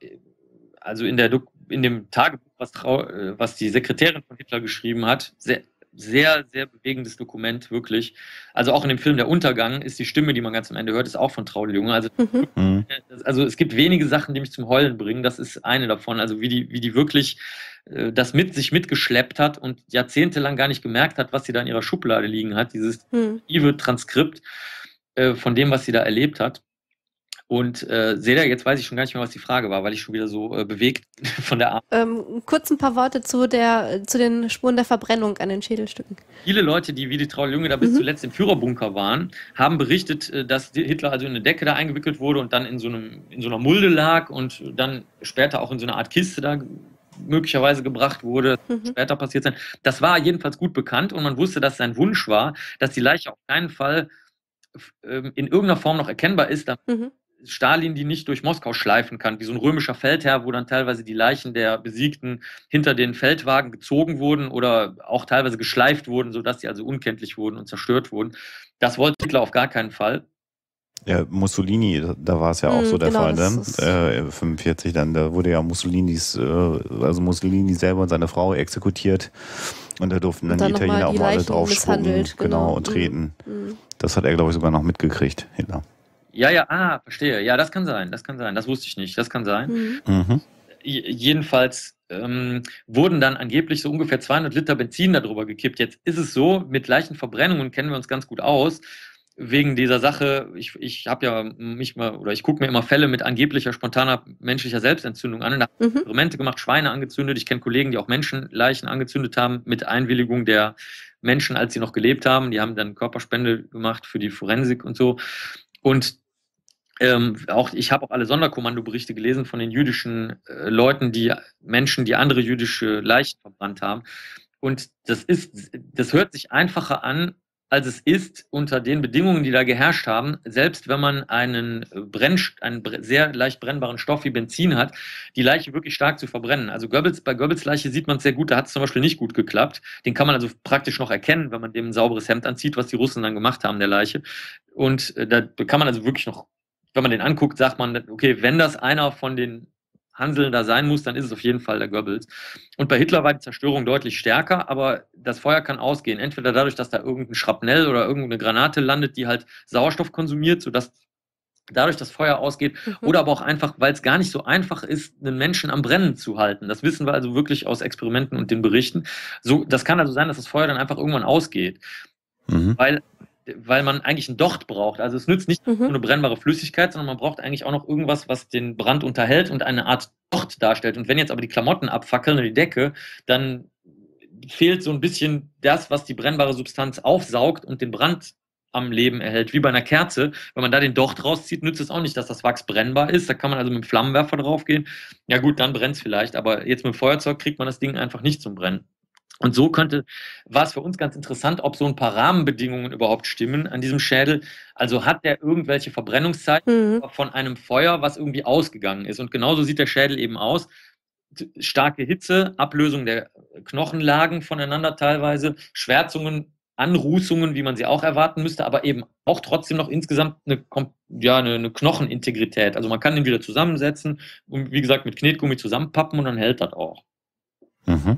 Tagebuch, was die Sekretärin von Hitler geschrieben hat, sehr, sehr, sehr bewegendes Dokument, wirklich. Also auch in dem Film Der Untergang ist die Stimme, die man ganz am Ende hört, ist auch von Traudl Junge. Also es gibt wenige Sachen, die mich zum Heulen bringen. Das ist eine davon. Also wie die wirklich das sich mitgeschleppt hat und jahrzehntelang gar nicht gemerkt hat, was sie da in ihrer Schublade liegen hat. Dieses aktive Transkript von dem, was sie da erlebt hat. Und Seda, jetzt weiß ich schon gar nicht mehr, was die Frage war, weil ich schon wieder so bewegt von der Arme. Kurz ein paar Worte zu den Spuren der Verbrennung an den Schädelstücken. Viele Leute, die wie die Traudl Junge da bis zuletzt im Führerbunker waren, haben berichtet, dass Hitler also in eine Decke da eingewickelt wurde und dann in so einer Mulde lag und dann später auch in so einer Art Kiste da möglicherweise gebracht wurde, später passiert sein. Das war jedenfalls gut bekannt und man wusste, dass sein Wunsch war, dass die Leiche auf keinen Fall in irgendeiner Form noch erkennbar ist, damit Stalin die nicht durch Moskau schleifen kann, wie so ein römischer Feldherr, wo dann teilweise die Leichen der Besiegten hinter den Feldwagen gezogen wurden oder auch teilweise geschleift wurden, sodass sie also unkenntlich wurden und zerstört wurden. Das wollte Hitler auf gar keinen Fall. Ja, Mussolini, da war es ja auch so der Fall, ne? 45 dann, da wurde ja Mussolini selber und seine Frau exekutiert und da durften dann die Italiener auch mal alle drauf spucken, genau, und treten. Das hat er, glaube ich, sogar noch mitgekriegt, Hitler. Ja, verstehe. Ja, das kann sein. Das wusste ich nicht. Das kann sein. Jedenfalls wurden dann angeblich so ungefähr 200 Liter Benzin darüber gekippt. Jetzt ist es so, mit leichten Verbrennungen kennen wir uns ganz gut aus. Wegen dieser Sache, ich gucke mir immer Fälle mit angeblicher spontaner menschlicher Selbstentzündung an. Da habe ich Experimente gemacht, Schweine angezündet. Ich kenne Kollegen, die auch Menschenleichen angezündet haben mit Einwilligung der Menschen, als sie noch gelebt haben. Die haben dann Körperspende gemacht für die Forensik und so. Und Ich habe auch alle Sonderkommandoberichte gelesen von den jüdischen Leuten, Menschen, die andere jüdische Leichen verbrannt haben. Und das hört sich einfacher an, als es ist unter den Bedingungen, die da geherrscht haben. Selbst wenn man einen sehr leicht brennbaren Stoff wie Benzin hat, die Leiche wirklich stark zu verbrennen. Also bei Goebbels Leiche sieht man es sehr gut, da hat es zum Beispiel nicht gut geklappt. Den kann man also praktisch noch erkennen, wenn man dem ein sauberes Hemd anzieht, was die Russen dann gemacht haben, der Leiche. Und da kann man also wirklich noch, wenn man den anguckt, sagt man, okay, wenn das einer von den Hanseln da sein muss, dann ist es auf jeden Fall der Goebbels. Und bei Hitler war die Zerstörung deutlich stärker, aber das Feuer kann ausgehen. Entweder dadurch, dass da irgendein Schrapnell oder irgendeine Granate landet, die halt Sauerstoff konsumiert, sodass dadurch das Feuer ausgeht, oder aber auch einfach, weil es gar nicht so einfach ist, einen Menschen am Brennen zu halten. Das wissen wir also wirklich aus Experimenten und den Berichten. Das kann also sein, dass das Feuer dann einfach irgendwann ausgeht. Weil man eigentlich einen Docht braucht. Also es nützt nicht nur eine brennbare Flüssigkeit, sondern man braucht eigentlich auch noch irgendwas, was den Brand unterhält und eine Art Docht darstellt. Und wenn jetzt aber die Klamotten abfackeln oder die Decke, dann fehlt so ein bisschen das, was die brennbare Substanz aufsaugt und den Brand am Leben erhält, wie bei einer Kerze. Wenn man da den Docht rauszieht, nützt es auch nicht, dass das Wachs brennbar ist. Da kann man also mit dem Flammenwerfer draufgehen. Ja gut, dann brennt es vielleicht, aber jetzt mit dem Feuerzeug kriegt man das Ding einfach nicht zum Brennen. Und so war es für uns ganz interessant, ob so ein paar Rahmenbedingungen überhaupt stimmen an diesem Schädel. Also hat der irgendwelche Verbrennungszeiten von einem Feuer, was irgendwie ausgegangen ist. Und genauso sieht der Schädel eben aus. Starke Hitze, Ablösung der Knochenlagen voneinander teilweise, Schwärzungen, Anrußungen, wie man sie auch erwarten müsste, aber eben auch trotzdem noch insgesamt eine Knochenintegrität. Also man kann den wieder zusammensetzen und wie gesagt mit Knetgummi zusammenpappen und dann hält das auch. Mhm.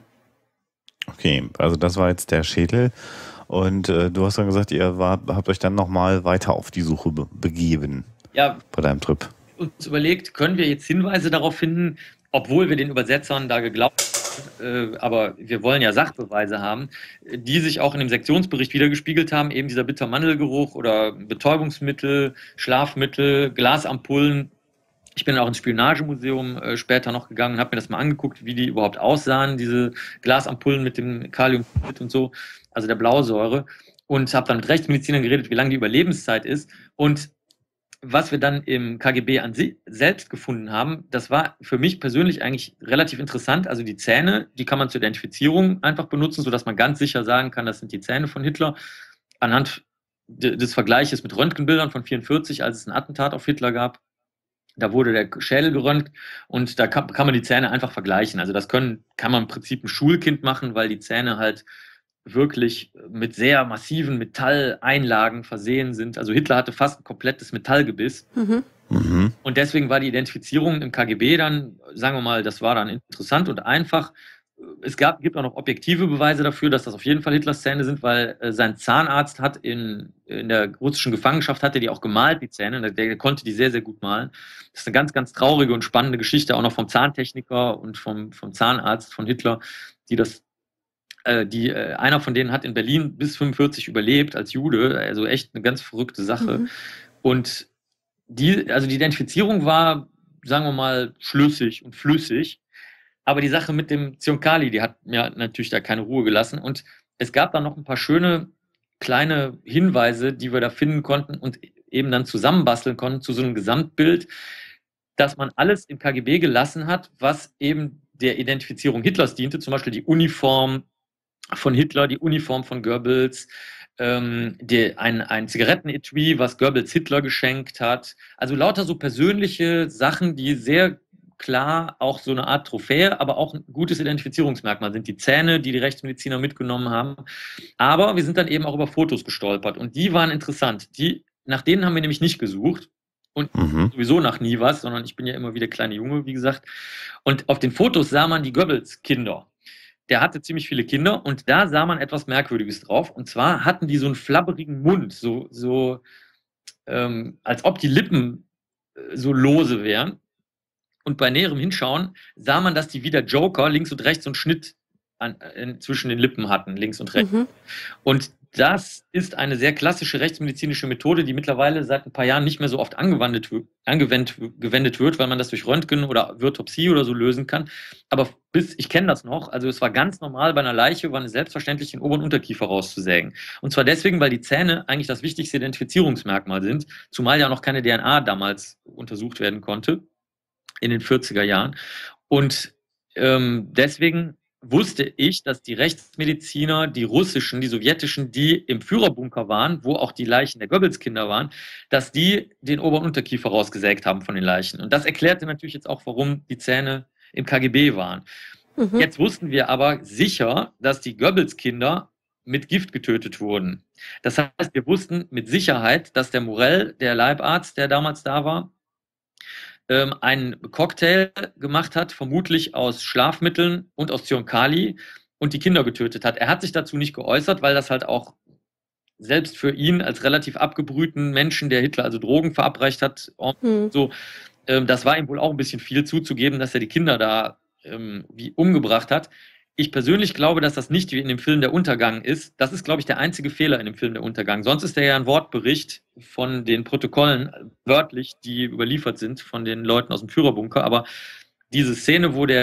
Okay, also das war jetzt der Schädel und du hast dann gesagt, ihr habt euch dann nochmal weiter auf die Suche begeben bei deinem Trip. Uns überlegt, können wir jetzt Hinweise darauf finden, obwohl wir den Übersetzern da geglaubt haben, aber wir wollen ja Sachbeweise haben, die sich auch in dem Sektionsbericht wiedergespiegelt haben, eben dieser Bittermandelgeruch oder Betäubungsmittel, Schlafmittel, Glasampullen. Ich bin auch ins Spionagemuseum später noch gegangen und habe mir das mal angeguckt, wie die überhaupt aussahen, diese Glasampullen mit dem Kaliumchlorid und so, also der Blausäure. Und habe dann mit Rechtsmedizinern geredet, wie lange die Überlebenszeit ist. Und was wir dann im KGB an sich selbst gefunden haben, das war für mich persönlich eigentlich relativ interessant. Also die Zähne, die kann man zur Identifizierung einfach benutzen, sodass man ganz sicher sagen kann, das sind die Zähne von Hitler. Anhand des Vergleiches mit Röntgenbildern von 1944, als es ein Attentat auf Hitler gab. Da wurde der Schädel geröntgt und da kann man die Zähne einfach vergleichen. Also das kann man im Prinzip ein Schulkind machen, weil die Zähne halt wirklich mit sehr massiven Metalleinlagen versehen sind. Also Hitler hatte fast ein komplettes Metallgebiss. Und deswegen war die Identifizierung im KGB dann, sagen wir mal, das war dann interessant und einfach. Es gibt auch noch objektive Beweise dafür, dass das auf jeden Fall Hitlers Zähne sind, weil sein Zahnarzt hat in der russischen Gefangenschaft, hat er die auch gemalt, die Zähne. Der konnte die sehr, sehr gut malen. Das ist eine ganz, ganz traurige und spannende Geschichte, auch noch vom Zahntechniker und vom Zahnarzt von Hitler, einer von denen hat in Berlin bis 1945 überlebt als Jude, also echt eine ganz verrückte Sache. Und die Identifizierung war, sagen wir mal, schlüssig und flüssig. Aber die Sache mit dem Zionkali, die hat mir natürlich da keine Ruhe gelassen. Und es gab dann noch ein paar schöne kleine Hinweise, die wir da finden konnten und eben dann zusammenbasteln konnten zu so einem Gesamtbild, dass man alles im KGB gelassen hat, was eben der Identifizierung Hitlers diente. Zum Beispiel die Uniform von Hitler, die Uniform von Goebbels, ein Zigarettenetui, was Goebbels Hitler geschenkt hat. Also lauter so persönliche Sachen, die sehr klar auch so eine Art Trophäe, aber auch ein gutes Identifizierungsmerkmal sind. Die Zähne, die Rechtsmediziner mitgenommen haben. Aber wir sind dann eben auch über Fotos gestolpert und die waren interessant. Nach denen haben wir nämlich nicht gesucht und sowieso nach nie was, sondern ich bin ja immer wieder kleiner Junge, wie gesagt. Und auf den Fotos sah man die Goebbels-Kinder. Der hatte ziemlich viele Kinder und da sah man etwas Merkwürdiges drauf. Und zwar hatten die so einen flabberigen Mund, als ob die Lippen so lose wären. Und bei näherem Hinschauen sah man, dass die wie der Joker links und rechts so einen Schnitt zwischen den Lippen hatten, links und rechts. Und das ist eine sehr klassische rechtsmedizinische Methode, die mittlerweile seit ein paar Jahren nicht mehr so oft angewendet wird, weil man das durch Röntgen oder Virtopsie oder so lösen kann. Aber ich kenne das noch, also es war ganz normal bei einer Leiche, war es selbstverständlich, den oberen Unterkiefer rauszusägen. Und zwar deswegen, weil die Zähne eigentlich das wichtigste Identifizierungsmerkmal sind, zumal ja noch keine DNA damals untersucht werden konnte, in den 40er Jahren. Und deswegen wusste ich, dass die Rechtsmediziner, die russischen, die sowjetischen, die im Führerbunker waren, wo auch die Leichen der Goebbels-Kinder waren, dass die den oberen Unterkiefer rausgesägt haben von den Leichen. Und das erklärte natürlich jetzt auch, warum die Zähne im KGB waren. Jetzt wussten wir aber sicher, dass die Goebbels-Kinder mit Gift getötet wurden. Das heißt, wir wussten mit Sicherheit, dass der Morell, der Leibarzt, der damals da war, einen Cocktail gemacht hat, vermutlich aus Schlafmitteln und aus Zyankali und die Kinder getötet hat. Er hat sich dazu nicht geäußert, weil das halt auch selbst für ihn als relativ abgebrühten Menschen, der Hitler also Drogen verabreicht hat, so, das war ihm wohl auch ein bisschen viel zuzugeben, dass er die Kinder da wie umgebracht hat. Ich persönlich glaube, dass das nicht wie in dem Film Der Untergang ist. Das ist, glaube ich, der einzige Fehler in dem Film Der Untergang. Sonst ist der ja ein Wortbericht von den Protokollen, wörtlich, die überliefert sind von den Leuten aus dem Führerbunker. Aber diese Szene, wo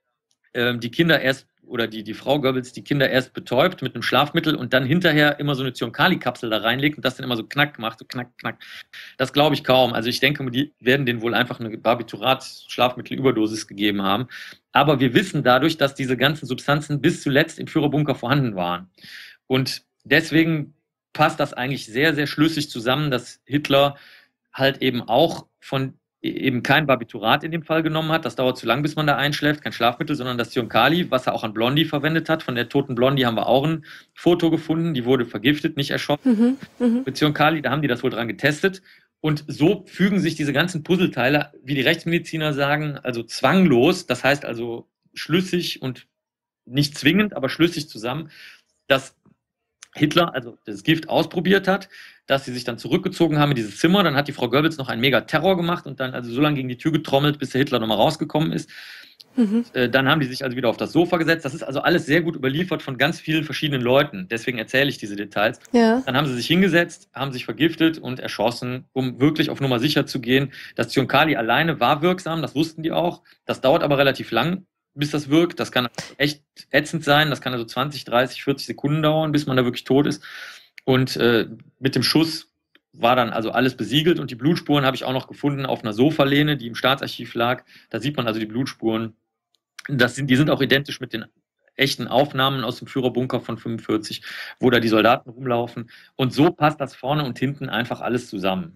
die Kinder erst, oder die Frau Goebbels die Kinder erst betäubt mit einem Schlafmittel und dann hinterher immer so eine Zyankali-Kapsel da reinlegt und das dann immer so knack macht, so knack, knack. Das glaube ich kaum. Also ich denke, die werden denen wohl einfach eine Barbiturat-Schlafmittelüberdosis gegeben haben. Aber wir wissen dadurch, dass diese ganzen Substanzen bis zuletzt im Führerbunker vorhanden waren. Und deswegen passt das eigentlich sehr, sehr schlüssig zusammen, dass Hitler halt eben auch eben kein Barbiturat in dem Fall genommen hat. Das dauert zu lang, bis man da einschläft. Kein Schlafmittel, sondern das Zyankali, was er auch an Blondie verwendet hat. Von der toten Blondie haben wir auch ein Foto gefunden. Die wurde vergiftet, nicht erschossen. Mit Zyankali, da haben die das wohl dran getestet. Und so fügen sich diese ganzen Puzzleteile, wie die Rechtsmediziner sagen, also zwanglos, das heißt also schlüssig und nicht zwingend, aber schlüssig zusammen, dass Hitler also das Gift ausprobiert hat, dass sie sich dann zurückgezogen haben in dieses Zimmer. Dann hat die Frau Goebbels noch einen mega Terror gemacht und dann also so lange gegen die Tür getrommelt, bis der Hitler nochmal rausgekommen ist. Dann haben die sich also wieder auf das Sofa gesetzt. Das ist also alles sehr gut überliefert von ganz vielen verschiedenen Leuten. Deswegen erzähle ich diese Details. Ja. Dann haben sie sich hingesetzt, haben sich vergiftet und erschossen, um wirklich auf Nummer sicher zu gehen. Das Zyankali alleine war wirksam, das wussten die auch. Das dauert aber relativ lang, bis das wirkt. Das kann echt ätzend sein. Das kann also 20, 30, 40 Sekunden dauern, bis man da wirklich tot ist. Und mit dem Schuss war dann also alles besiegelt und die Blutspuren habe ich auch noch gefunden auf einer Sofalehne, die im Staatsarchiv lag. Da sieht man also die Blutspuren. Die sind auch identisch mit den echten Aufnahmen aus dem Führerbunker von 45, wo da die Soldaten rumlaufen. Und so passt das vorne und hinten einfach alles zusammen.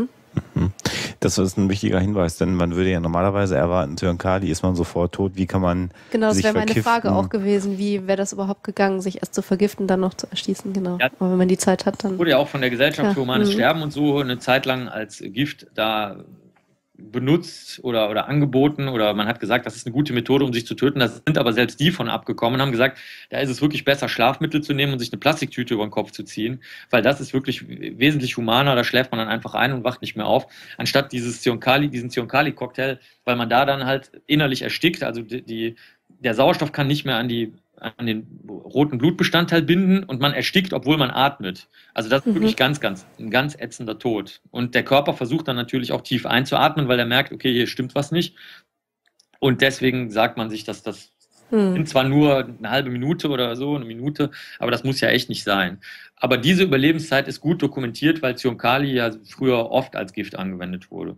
Das ist ein wichtiger Hinweis, denn man würde ja normalerweise erwarten, Zyankali ist man sofort tot. Wie kann man Genau, das sich wäre meine vergiften? Frage auch gewesen. Wie wäre das überhaupt gegangen, sich erst zu vergiften, dann noch zu erschießen? Genau. Ja. Aber wenn man die Zeit hat, dann... Wurde ja auch von der Gesellschaft für Humanes Sterben und so eine Zeit lang als Gift da benutzt oder angeboten oder man hat gesagt, das ist eine gute Methode, um sich zu töten. Da sind aber selbst die von abgekommen und haben gesagt, da ist es wirklich besser, Schlafmittel zu nehmen und sich eine Plastiktüte über den Kopf zu ziehen, weil das ist wirklich wesentlich humaner, da schläft man dann einfach ein und wacht nicht mehr auf, anstatt diesen Zyankali-Cocktail, weil man da dann halt innerlich erstickt, also der Sauerstoff kann nicht mehr an den roten Blutbestandteil binden und man erstickt, obwohl man atmet. Also das ist wirklich ein ganz ätzender Tod. Und der Körper versucht dann natürlich auch tief einzuatmen, weil er merkt, okay, hier stimmt was nicht. Und deswegen sagt man sich, dass das sind zwar nur eine halbe Minute oder so, eine Minute, aber das muss ja echt nicht sein. Aber diese Überlebenszeit ist gut dokumentiert, weil Zyankali ja früher oft als Gift angewendet wurde.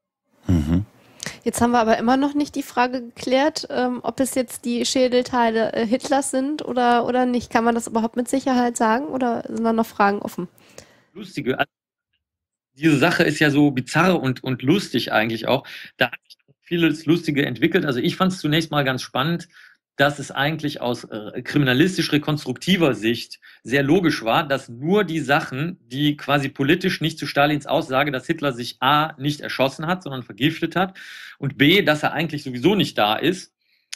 Jetzt haben wir aber immer noch nicht die Frage geklärt, ob es jetzt die Schädelteile Hitlers sind oder nicht. Kann man das überhaupt mit Sicherheit sagen oder sind da noch Fragen offen? Lustige, also diese Sache ist ja so bizarr und lustig eigentlich auch. Da hat sich vieles Lustige entwickelt. Also ich fand es zunächst mal ganz spannend, dass es eigentlich aus kriminalistisch-rekonstruktiver Sicht sehr logisch war, dass nur die Sachen, die quasi politisch nicht zu Stalins Aussage, dass Hitler sich A, nicht erschossen hat, sondern vergiftet hat und B, dass er eigentlich sowieso nicht da ist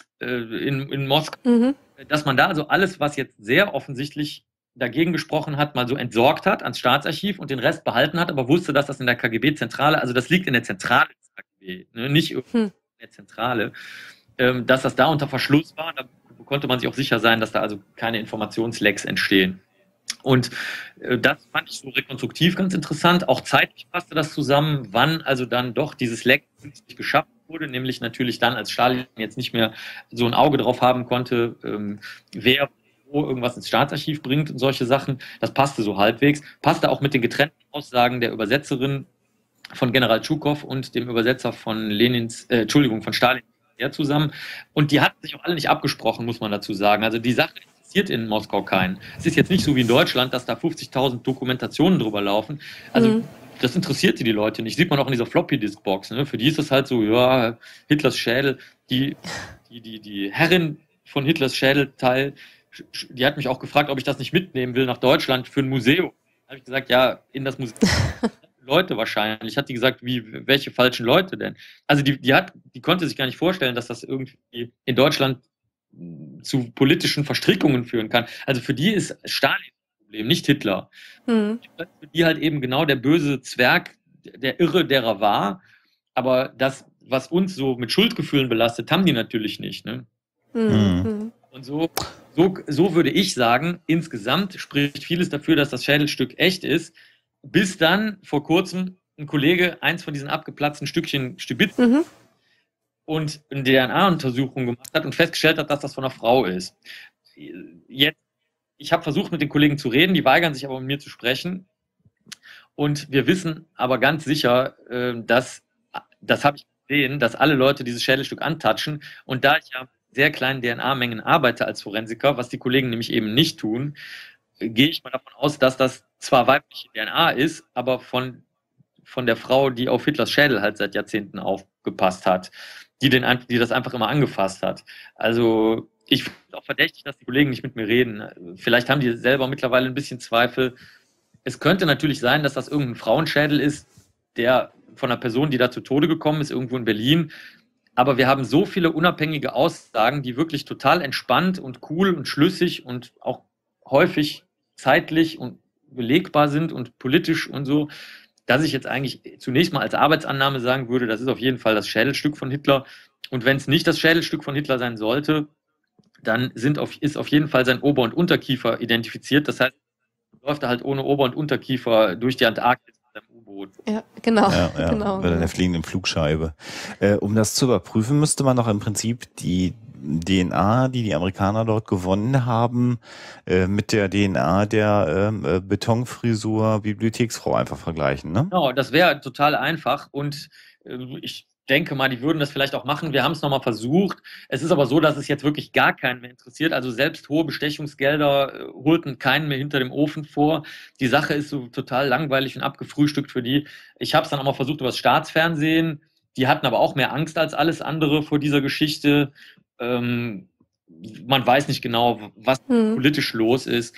in Moskau, dass man da also alles, was jetzt sehr offensichtlich dagegen gesprochen hat, mal so entsorgt hat ans Staatsarchiv und den Rest behalten hat, aber wusste, dass das in der KGB-Zentrale, also das liegt in der Zentrale des KGB, ne, nicht in der Zentrale, dass das da unter Verschluss war, da konnte man sich auch sicher sein, dass da also keine Informationslecks entstehen. Und das fand ich so rekonstruktiv ganz interessant. Auch zeitlich passte das zusammen, wann also dann doch dieses Leck künstlich geschaffen wurde, nämlich natürlich dann, als Stalin jetzt nicht mehr so ein Auge drauf haben konnte, wer wo irgendwas ins Staatsarchiv bringt und solche Sachen. Das passte so halbwegs. Passte auch mit den getrennten Aussagen der Übersetzerin von General Tschukow und dem Übersetzer von von Stalin zusammen. Und die hatten sich auch alle nicht abgesprochen, muss man dazu sagen. Also die Sache interessiert in Moskau keinen. Es ist jetzt nicht so wie in Deutschland, dass da 50.000 Dokumentationen drüber laufen. Also das interessierte die Leute nicht. Sieht man auch in dieser Floppy-Disk-Box. Ne? Für die ist das halt so, ja, Hitlers Schädel. Die Herrin von Hitlers Schädelteil, die hat mich auch gefragt, ob ich das nicht mitnehmen will nach Deutschland für ein Museum. Da habe ich gesagt, ja, in das Museum. Leute wahrscheinlich. Hat die gesagt, welche falschen Leute denn? Also die konnte sich gar nicht vorstellen, dass das irgendwie in Deutschland zu politischen Verstrickungen führen kann. Also für die ist Stalin das Problem, nicht Hitler. Für die halt eben genau der böse Zwerg, der Irre, der er war. Aber das, was uns so mit Schuldgefühlen belastet, haben die natürlich nicht. Ne? Und so würde ich sagen, insgesamt spricht vieles dafür, dass das Schädelstück echt ist, bis dann vor kurzem ein Kollege eins von diesen abgeplatzten Stückchen stibitzt und eine DNA-Untersuchung gemacht hat und festgestellt hat, dass das von einer Frau ist. Jetzt, ich habe versucht, mit den Kollegen zu reden, die weigern sich aber mit mir zu sprechen. Und wir wissen aber ganz sicher, das habe ich gesehen, dass alle Leute dieses Schädelstück antatschen. Und da ich ja sehr kleinen DNA-Mengen arbeite als Forensiker, was die Kollegen nämlich eben nicht tun, gehe ich mal davon aus, dass das zwar weibliche DNA ist, aber von der Frau, die auf Hitlers Schädel halt seit Jahrzehnten aufgepasst hat, die das einfach immer angefasst hat. Also ich finde auch verdächtig, dass die Kollegen nicht mit mir reden. Vielleicht haben die selber mittlerweile ein bisschen Zweifel. Es könnte natürlich sein, dass das irgendein Frauenschädel ist, der von einer Person, die da zu Tode gekommen ist, irgendwo in Berlin. Aber wir haben so viele unabhängige Aussagen, die wirklich total entspannt und cool und schlüssig und auch häufig zeitlich und belegbar sind und politisch und so, dass ich jetzt eigentlich zunächst mal als Arbeitsannahme sagen würde, das ist auf jeden Fall das Schädelstück von Hitler. Und wenn es nicht das Schädelstück von Hitler sein sollte, dann ist auf jeden Fall sein Ober- und Unterkiefer identifiziert. Das heißt, läuft er halt ohne Ober- und Unterkiefer durch die Antarktis mit seinem U-Boot. Ja, genau. Ja, genau. Bei der fliegenden Flugscheibe. Um das zu überprüfen, müsste man noch im Prinzip die DNA, die Amerikaner dort gewonnen haben, mit der DNA der Betonfrisur Bibliotheksfrau einfach vergleichen, ne? Genau, das wäre total einfach und ich denke mal, die würden das vielleicht auch machen. Wir haben es nochmal versucht. Es ist aber so, dass es jetzt wirklich gar keinen mehr interessiert. Also selbst hohe Bestechungsgelder holten keinen mehr hinter dem Ofen vor. Die Sache ist so total langweilig und abgefrühstückt für die. Ich habe es dann auch mal versucht über das Staatsfernsehen. Die hatten aber auch mehr Angst als alles andere vor dieser Geschichte. Man weiß nicht genau, was politisch los ist.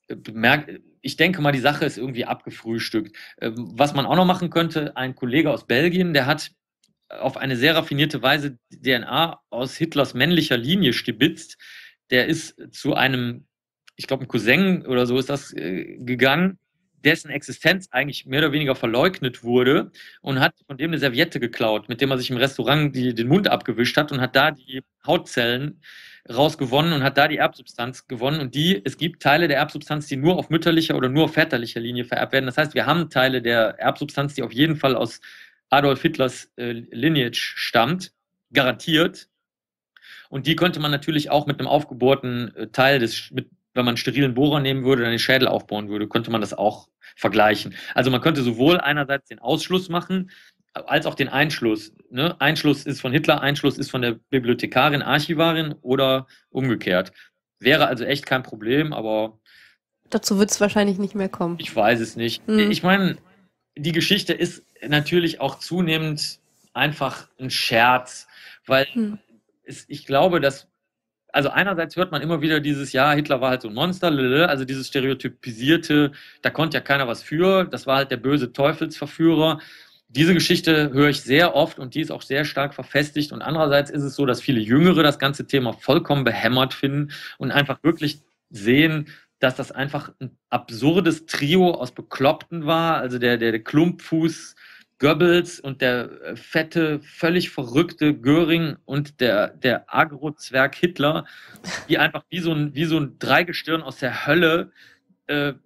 Ich denke mal, die Sache ist irgendwie abgefrühstückt. Was man auch noch machen könnte, ein Kollege aus Belgien, der hat auf eine sehr raffinierte Weise DNA aus Hitlers männlicher Linie stibitzt. Der ist zu einem, ich glaube, ein Cousin oder so ist das gegangen, dessen Existenz eigentlich mehr oder weniger verleugnet wurde und hat von dem eine Serviette geklaut, mit dem er sich im Restaurant den Mund abgewischt hat und hat da die Hautzellen rausgewonnen und hat da die Erbsubstanz gewonnen. Und es gibt Teile der Erbsubstanz, die nur auf mütterlicher oder nur auf väterlicher Linie vererbt werden. Das heißt, wir haben Teile der Erbsubstanz, die auf jeden Fall aus Adolf Hitlers Lineage stammt, garantiert. Und die könnte man natürlich auch mit einem aufgebohrten Teil wenn man einen sterilen Bohrer nehmen würde, dann den Schädel aufbohren würde, könnte man das auch vergleichen. Also man könnte sowohl einerseits den Ausschluss machen, als auch den Einschluss. Ne? Einschluss ist von Hitler, Einschluss ist von der Bibliothekarin, Archivarin oder umgekehrt. Wäre also echt kein Problem, aber dazu wird es wahrscheinlich nicht mehr kommen. Ich weiß es nicht. Ich meine, die Geschichte ist natürlich auch zunehmend einfach ein Scherz, weil ich glaube, dass also einerseits hört man immer wieder dieses, ja, Hitler war halt so ein Monster, also dieses stereotypisierte, da konnte ja keiner was für, das war halt der böse Teufelsverführer. Diese Geschichte höre ich sehr oft und die ist auch sehr stark verfestigt. Und andererseits ist es so, dass viele Jüngere das ganze Thema vollkommen behämmert finden und einfach wirklich sehen, dass das einfach ein absurdes Trio aus Bekloppten war. Also der Klumpfuß Goebbels und der fette, völlig verrückte Göring und der Agro-Zwerg Hitler, die einfach wie so ein Dreigestirn aus der Hölle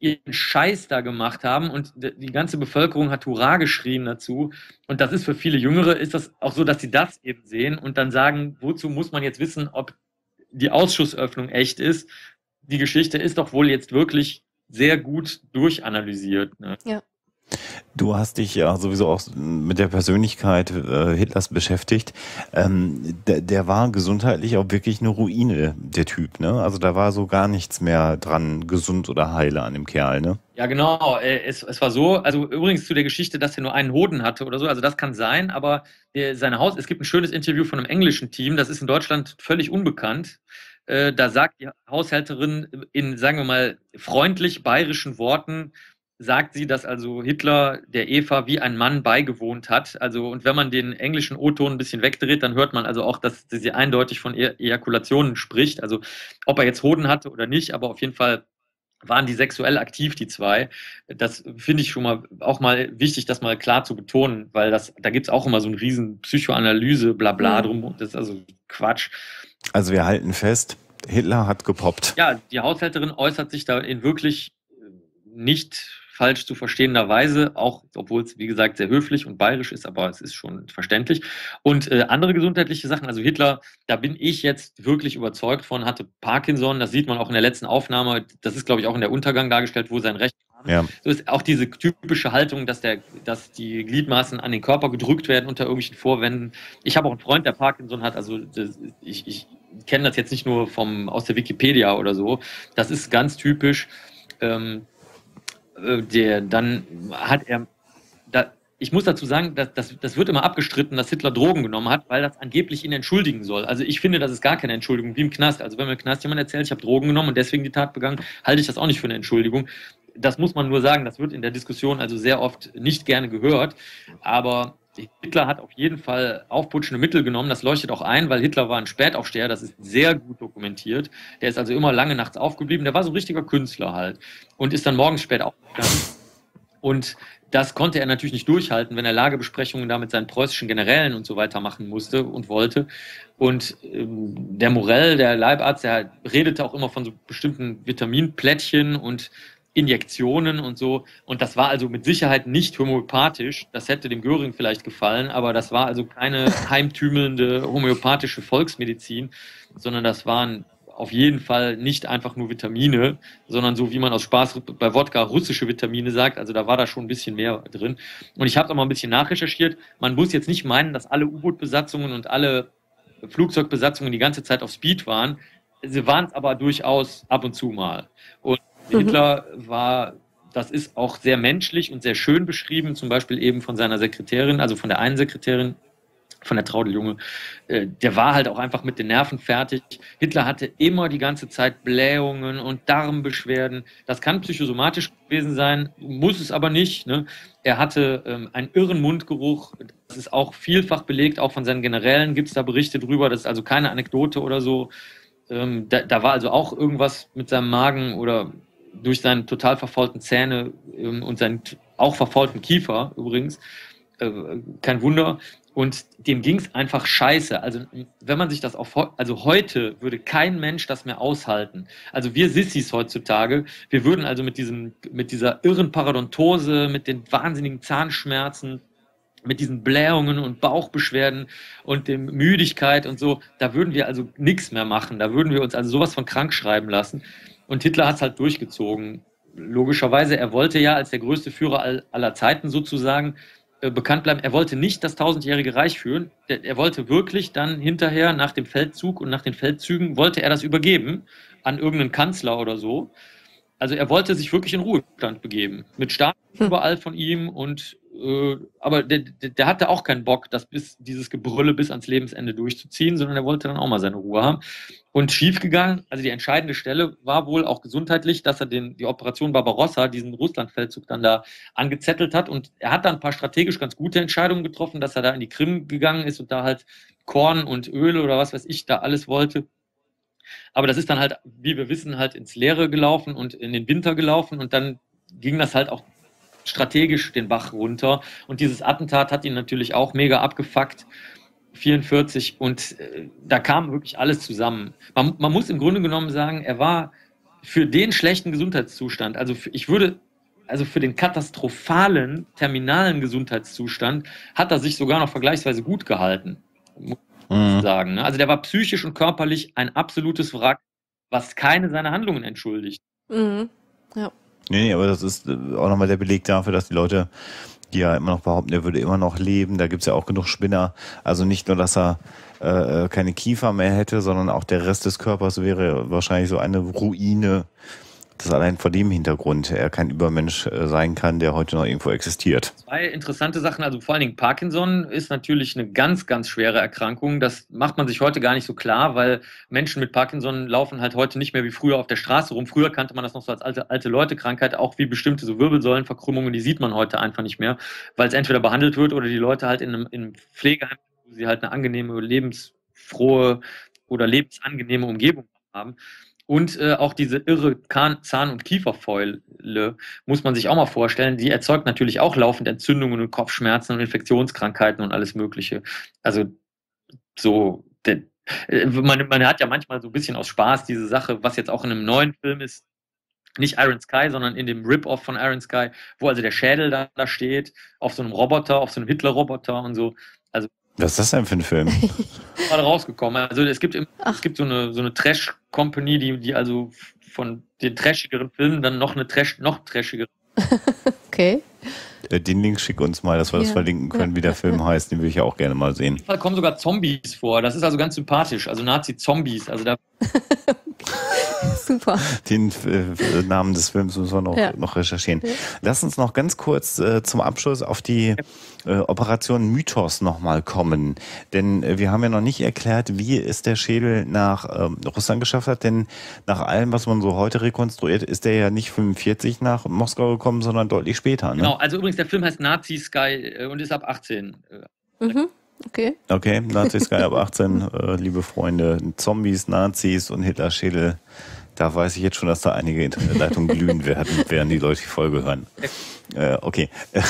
ihren Scheiß da gemacht haben und die ganze Bevölkerung hat Hurra geschrien dazu. Und das ist für viele Jüngere, ist das auch so, dass sie das eben sehen und dann sagen, wozu muss man jetzt wissen, ob die Ausschussöffnung echt ist? Die Geschichte ist doch wohl jetzt wirklich sehr gut durchanalysiert. Ne? Ja. Du hast dich ja sowieso auch mit der Persönlichkeit Hitlers beschäftigt. Der war gesundheitlich auch wirklich eine Ruine, der Typ, ne? Also da war so gar nichts mehr dran, gesund oder heile an dem Kerl, ne? Ja, genau. Es war so, also übrigens zu der Geschichte, dass er nur einen Hoden hatte oder so, also das kann sein, aber es gibt ein schönes Interview von einem englischen Team, das ist in Deutschland völlig unbekannt. Da sagt die Haushälterin in, sagen wir mal, freundlich bayerischen Worten, sagt sie, dass also Hitler der Eva wie ein Mann beigewohnt hat. Also, und wenn man den englischen O-Ton ein bisschen wegdreht, dann hört man also auch, dass sie eindeutig von Ejakulationen spricht. Also, ob er jetzt Hoden hatte oder nicht, aber auf jeden Fall waren die sexuell aktiv, die zwei. Das finde ich schon mal auch mal wichtig, das mal klar zu betonen, weil da gibt es auch immer so ein riesen Psychoanalyse, Blabla drum. Das ist also Quatsch. Also wir halten fest, Hitler hat gepoppt. Ja, die Haushälterin äußert sich da in wirklich nicht falsch zu verstehender Weise, auch obwohl es, wie gesagt, sehr höflich und bayerisch ist, aber es ist schon verständlich. Und andere gesundheitliche Sachen, also Hitler, da bin ich jetzt wirklich überzeugt von, hatte Parkinson, das sieht man auch in der letzten Aufnahme, das ist, glaube ich, auch in der Untergang dargestellt, wo sein rechter Arm, Ja. so ist auch diese typische Haltung, dass die Gliedmaßen an den Körper gedrückt werden unter irgendwelchen Vorwänden. Ich habe auch einen Freund, der Parkinson hat, also ich kenne das jetzt nicht nur aus der Wikipedia oder so, das ist ganz typisch. Ich muss dazu sagen, das wird immer abgestritten, dass Hitler Drogen genommen hat, weil das angeblich ihn entschuldigen soll. Also ich finde, das ist gar keine Entschuldigung, wie im Knast. Also wenn mir im Knast jemand erzählt, ich habe Drogen genommen und deswegen die Tat begangen, halte ich das auch nicht für eine Entschuldigung. Das muss man nur sagen, das wird in der Diskussion also sehr oft nicht gerne gehört, aber Hitler hat auf jeden Fall aufputschende Mittel genommen, das leuchtet auch ein, weil Hitler war ein Spätaufsteher, das ist sehr gut dokumentiert. Der ist also immer lange nachts aufgeblieben, der war so ein richtiger Künstler halt und ist dann morgens spät aufgegangen. Und das konnte er natürlich nicht durchhalten, wenn er Lagebesprechungen da mit seinen preußischen Generälen und so weiter machen musste und wollte. Und der Morell, der Leibarzt, der redete auch immer von so bestimmten Vitaminplättchen und Injektionen und so. Und das war also mit Sicherheit nicht homöopathisch. Das hätte dem Göring vielleicht gefallen, aber das war also keine heimtümelnde homöopathische Volksmedizin, sondern das waren auf jeden Fall nicht einfach nur Vitamine, sondern so wie man aus Spaß bei Wodka russische Vitamine sagt. Also da war da schon ein bisschen mehr drin. Und ich habe da mal ein bisschen nachrecherchiert. Man muss jetzt nicht meinen, dass alle U-Boot-Besatzungen und alle Flugzeugbesatzungen die ganze Zeit auf Speed waren. Sie waren es aber durchaus ab und zu mal. Und Hitler das ist auch sehr menschlich und sehr schön beschrieben, zum Beispiel eben von seiner Sekretärin, also von der einen Sekretärin, von der Traudel Junge, der war halt auch einfach mit den Nerven fertig. Hitler hatte immer die ganze Zeit Blähungen und Darmbeschwerden. Das kann psychosomatisch gewesen sein, muss es aber nicht. Ne? Er hatte einen irren Mundgeruch. Das ist auch vielfach belegt, auch von seinen Generälen gibt es da Berichte drüber. Das ist also keine Anekdote oder so. Da war also auch irgendwas mit seinem Magen oder durch seine total verfaulten Zähne und seinen auch verfaulten Kiefer übrigens. Kein Wunder. Und dem ging es einfach scheiße. Also wenn man sich das also heute würde kein Mensch das mehr aushalten. Also wir Sissis heutzutage, wir würden also mit dieser irren Parodontose, mit den wahnsinnigen Zahnschmerzen, mit diesen Blähungen und Bauchbeschwerden und der Müdigkeit und so, da würden wir also nichts mehr machen. Da würden wir uns also sowas von krank schreiben lassen. Und Hitler hat es halt durchgezogen. Logischerweise, er wollte ja als der größte Führer aller Zeiten sozusagen bekannt bleiben. Er wollte nicht das 1000-jährige Reich führen. Er wollte wirklich dann hinterher nach dem Feldzug und nach den Feldzügen, wollte er das übergeben an irgendeinen Kanzler oder so. Also er wollte sich wirklich in Ruhestand begeben. Mit Staaten überall von ihm aber der hatte auch keinen Bock, dieses Gebrülle bis ans Lebensende durchzuziehen, sondern er wollte dann auch mal seine Ruhe haben. Und schiefgegangen, also die entscheidende Stelle war wohl auch gesundheitlich, dass er die Operation Barbarossa, diesen Russlandfeldzug dann da angezettelt hat. Und er hat dann ein paar strategisch ganz gute Entscheidungen getroffen, dass er da in die Krim gegangen ist und da halt Korn und Öl oder was weiß ich da alles wollte. Aber das ist dann halt, wie wir wissen, halt ins Leere gelaufen und in den Winter gelaufen und dann ging das halt auch strategisch den Bach runter. Und dieses Attentat hat ihn natürlich auch mega abgefuckt, 1944. Und da kam wirklich alles zusammen. Man muss im Grunde genommen sagen, er war für den schlechten Gesundheitszustand, also für den katastrophalen, terminalen Gesundheitszustand, hat er sich sogar noch vergleichsweise gut gehalten, muss ich sagen. Ne? Also der war psychisch und körperlich ein absolutes Wrack, was keine seiner Handlungen entschuldigt. Mhm. Ja. Nee, aber das ist auch nochmal der Beleg dafür, dass die Leute, die ja immer noch behaupten, er würde immer noch leben, da gibt's ja auch genug Spinner. Also nicht nur, dass er keine Kiefer mehr hätte, sondern auch der Rest des Körpers wäre wahrscheinlich so eine Ruine, dass allein vor dem Hintergrund er kein Übermensch sein kann, der heute noch irgendwo existiert. Zwei interessante Sachen, also vor allen Dingen Parkinson ist natürlich eine ganz, ganz schwere Erkrankung. Das macht man sich heute gar nicht so klar, weil Menschen mit Parkinson laufen halt heute nicht mehr wie früher auf der Straße rum. Früher kannte man das noch so als alte Leute-Krankheit, auch wie bestimmte so Wirbelsäulenverkrümmungen, die sieht man heute einfach nicht mehr, weil es entweder behandelt wird oder die Leute halt in einem Pflegeheim, wo sie halt eine angenehme, lebensfrohe oder lebensangenehme Umgebung haben. Und auch diese irre Zahn- und Kieferfäule muss man sich auch mal vorstellen. Die erzeugt natürlich auch laufend Entzündungen und Kopfschmerzen und Infektionskrankheiten und alles Mögliche. Also so, man hat ja manchmal so ein bisschen aus Spaß diese Sache, was jetzt auch in einem neuen Film ist, nicht Iron Sky, sondern in dem Rip-Off von Iron Sky, wo also der Schädel da steht, auf so einem Roboter, auf so einem Hitler-Roboter und so. Also was ist das denn für ein Film? gerade rausgekommen. Also es gibt so eine Trash-Company, die also von den trashigeren Filmen dann noch trashigere. Okay. Den Link schick uns mal, dass wir das verlinken können, wie der Film heißt. Den will ich ja auch gerne mal sehen. Da kommen sogar Zombies vor. Das ist also ganz sympathisch. Also Nazi-Zombies. Also da Super. Den Namen des Films müssen wir noch recherchieren. Ja. Lass uns noch ganz kurz zum Abschluss auf die Operation Mythos nochmal kommen. Denn wir haben ja noch nicht erklärt, wie es der Schädel nach Russland geschafft hat. Denn nach allem, was man so heute rekonstruiert, ist der ja nicht 45 nach Moskau gekommen, sondern deutlich später. Ne? Genau, also übrigens der Film heißt Nazi Sky und ist ab 18. Okay, Nazi Sky ab 18, liebe Freunde, Zombies, Nazis und Hitler-Schädel. Da weiß ich jetzt schon, dass da einige Internetleitungen glühen werden, während die Leute die Folge hören. Okay.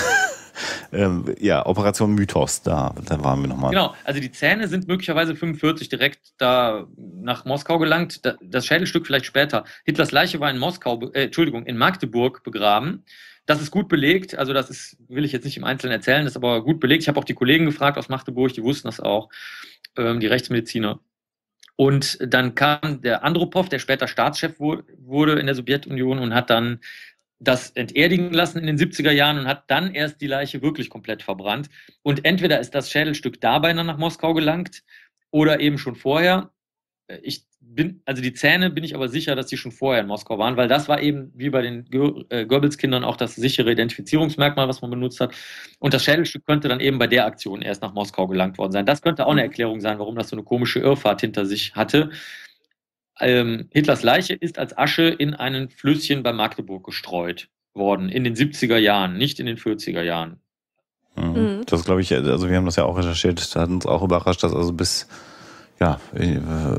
Ja, Operation Mythos, da waren wir nochmal. Genau, also die Zähne sind möglicherweise 45 direkt da nach Moskau gelangt. Das Schädelstück vielleicht später. Hitlers Leiche war in in Magdeburg begraben. Das ist gut belegt, also will ich jetzt nicht im Einzelnen erzählen, das ist aber gut belegt. Ich habe auch die Kollegen gefragt aus Magdeburg, die wussten das auch, die Rechtsmediziner. Und dann kam der Andropow, der später Staatschef wurde in der Sowjetunion und hat dann das enterdigen lassen in den 70er Jahren und hat dann erst die Leiche wirklich komplett verbrannt. Und entweder ist das Schädelstück dabei dann nach Moskau gelangt oder eben schon vorher. Die Zähne bin ich aber sicher, dass die schon vorher in Moskau waren, weil das war eben wie bei den Goebbels-Kindern auch das sichere Identifizierungsmerkmal, was man benutzt hat. Und das Schädelstück könnte dann eben bei der Aktion erst nach Moskau gelangt worden sein. Das könnte auch eine Erklärung sein, warum das so eine komische Irrfahrt hinter sich hatte. Hitlers Leiche ist als Asche in ein Flüsschen bei Magdeburg gestreut worden, in den 70er Jahren, nicht in den 40er Jahren. Das glaube ich, also wir haben das ja auch recherchiert, das hat uns auch überrascht, dass also bis in